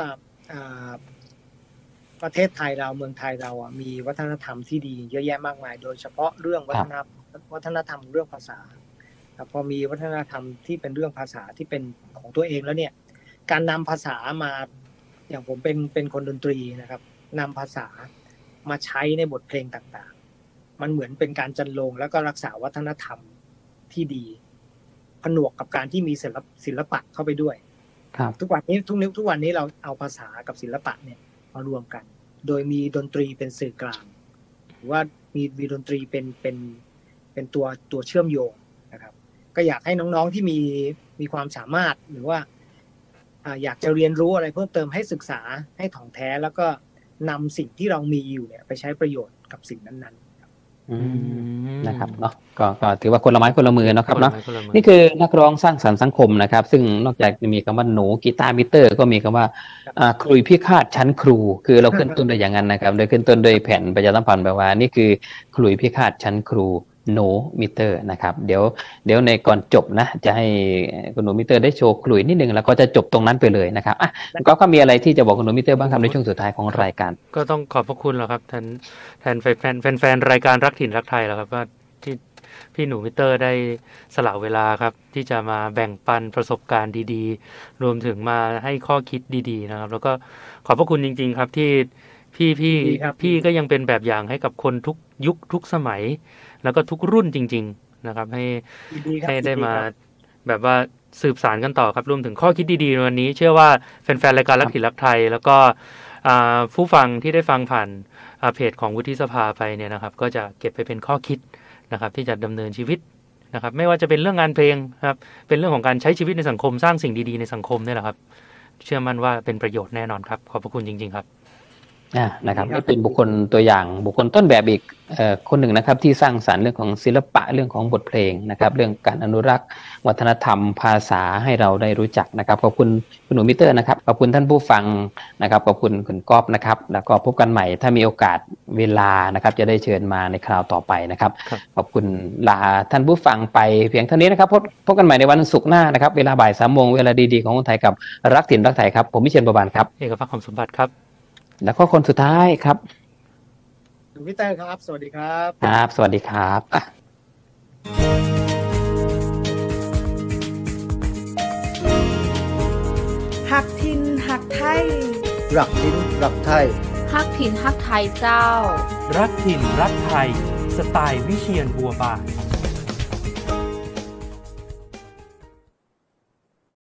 ประเทศไทยเราเมืองไทยเราอ่ะมีวัฒนธรรมที่ดีเยอะแยะมากมายโดยเฉพาะเรื่องวัฒนธรรมวัฒนธรรมเรื่องภาษาพอมีวัฒนธรรมที่เป็นเรื่องภาษาที่เป็นของตัวเองแล้วเนี่ยการนำภาษามาอย่างผมเป็นเป็นคนดนตรีนะครับนำภาษามาใช้ในบทเพลงต่างๆมันเหมือนเป็นการจันโลงแล้วก็รักษาวัฒนธรรมที่ดีผนวกกับการที่มีศิลปศิลปะเข้าไปด้วยทุกวันนี้ทุกนิ้วทุกวันนี้เราเอาภาษากับศิลปะเนี่ยมารวมกันโดยมีดนตรีเป็นสื่อกลางหรือว่ามีมีดนตรีเป็นเป็นเป็นตัวตัวเชื่อมโยงนะครับก็อยากให้น้องๆที่มีมีความสามารถหรือว่าอยากจะเรียนรู้อะไรเพิ่มเติมให้ศึกษาให้ถ่องแท้แล้วก็นำสิ่งที่เรามีอยู่เนี่ยไปใช้ประโยชน์กับสิ่งนั้นๆนะครับเนาะก็ก็ถือว่าคนละไม้คนละมือนะครับเนาะนี่คือนักร้องสร้างสรรค์สังคมนะครับซึ่งนอกจากจะมีคำว่าหนูกีตาร์มิเตอร์ก็มีคำว่าครุยพิฆาตชั้นครูคือเราขึ้นต้นโดยอย่างนั้นนะครับโดยขึ้นต้นโดยแผ่นประชาสัมพันธ์แบบว่านี่คือครุยพิฆาตชั้นครูโนมิเตอร์นะครับเดี๋ยวเดี๋ยวในก่อนจบนะจะให้คุณโนมิเตอร์ได้โชว์ขลุ่ยนิดนึงแล้วก็จะจบตรงนั้นไปเลยนะครับอ่ะก็ก็มีอะไรที่จะบอกคุณโนมิเตอร์บ้างครับในช่วงสุดท้ายของรายการก็ต้องขอบพระคุณแล้วครับแทนแทนแฟนแฟนแฟนรายการรักถิ่นรักไทยแล้วครับว่าที่พี่หนูมิเตอร์ได้สละเวลาครับที่จะมาแบ่งปันประสบการณ์ดีๆรวมถึงมาให้ข้อคิดดีๆนะครับแล้วก็ขอบพระคุณจริงๆครับที่พี่พี่พี่ก็ยังเป็นแบบอย่างให้กับคนทุกยุคทุกสมัยแล้วก็ทุกรุ่นจริงๆนะครับให้ให้ได้มาแบบว่าสืบสานกันต่อครับรวมถึงข้อคิดดีๆในวันนี้เชื่อว่าแฟนๆรายการรักถิ่นรักไทยแล้วก็ผู้ฟังที่ได้ฟังผ่านเพจของวุฒิสภาไปเนี่ยนะครับก็จะเก็บไปเป็นข้อคิดนะครับที่จะดำเนินชีวิตนะครับไม่ว่าจะเป็นเรื่องงานเพลงครับเป็นเรื่องของการใช้ชีวิตในสังคมสร้างสิ่งดีๆในสังคมนี่แหละครับเชื่อมั่นว่าเป็นประโยชน์แน่นอนครับขอบพระคุณจริงๆครับนะครับนี่เป็นบุคคลตัวอย่างบุคคลต้นแบบอีกคนหนึ่งนะครับที่สร้างสรรค์เรื่องของศิลปะเรื่องของบทเพลงนะครับเรื่องการอนุรักษ์วัฒนธรรมภาษาให้เราได้รู้จักนะครับขอบคุณคุณหนูมิเตอร์นะครับขอบคุณท่านผู้ฟังนะครับขอบคุณคุณก๊อฟนะครับแล้วก็พบกันใหม่ถ้ามีโอกาสเวลานะครับจะได้เชิญมาในคราวต่อไปนะครับขอบคุณลาท่านผู้ฟังไปเพียงเท่านี้นะครับพบพบกันใหม่ในวันศุกร์หน้านะครับเวลาบ่ายสามโมงเวลาดีๆของคนไทยกับรักถิ่นรักไทยครับผมมิเชล ประบานครับเอกภาค คำสมบัติครับแล้วก็คนสุดท้ายครับคุณมิเตอร์ครับสวัสดีครับครับสวัสดีครับหักถิ่นหักไทยรักถิ่นรักไทยหักถิ่นหักไทยเจ้ารักถิ่นรักไทยสไตล์วิเชียรบัวบาน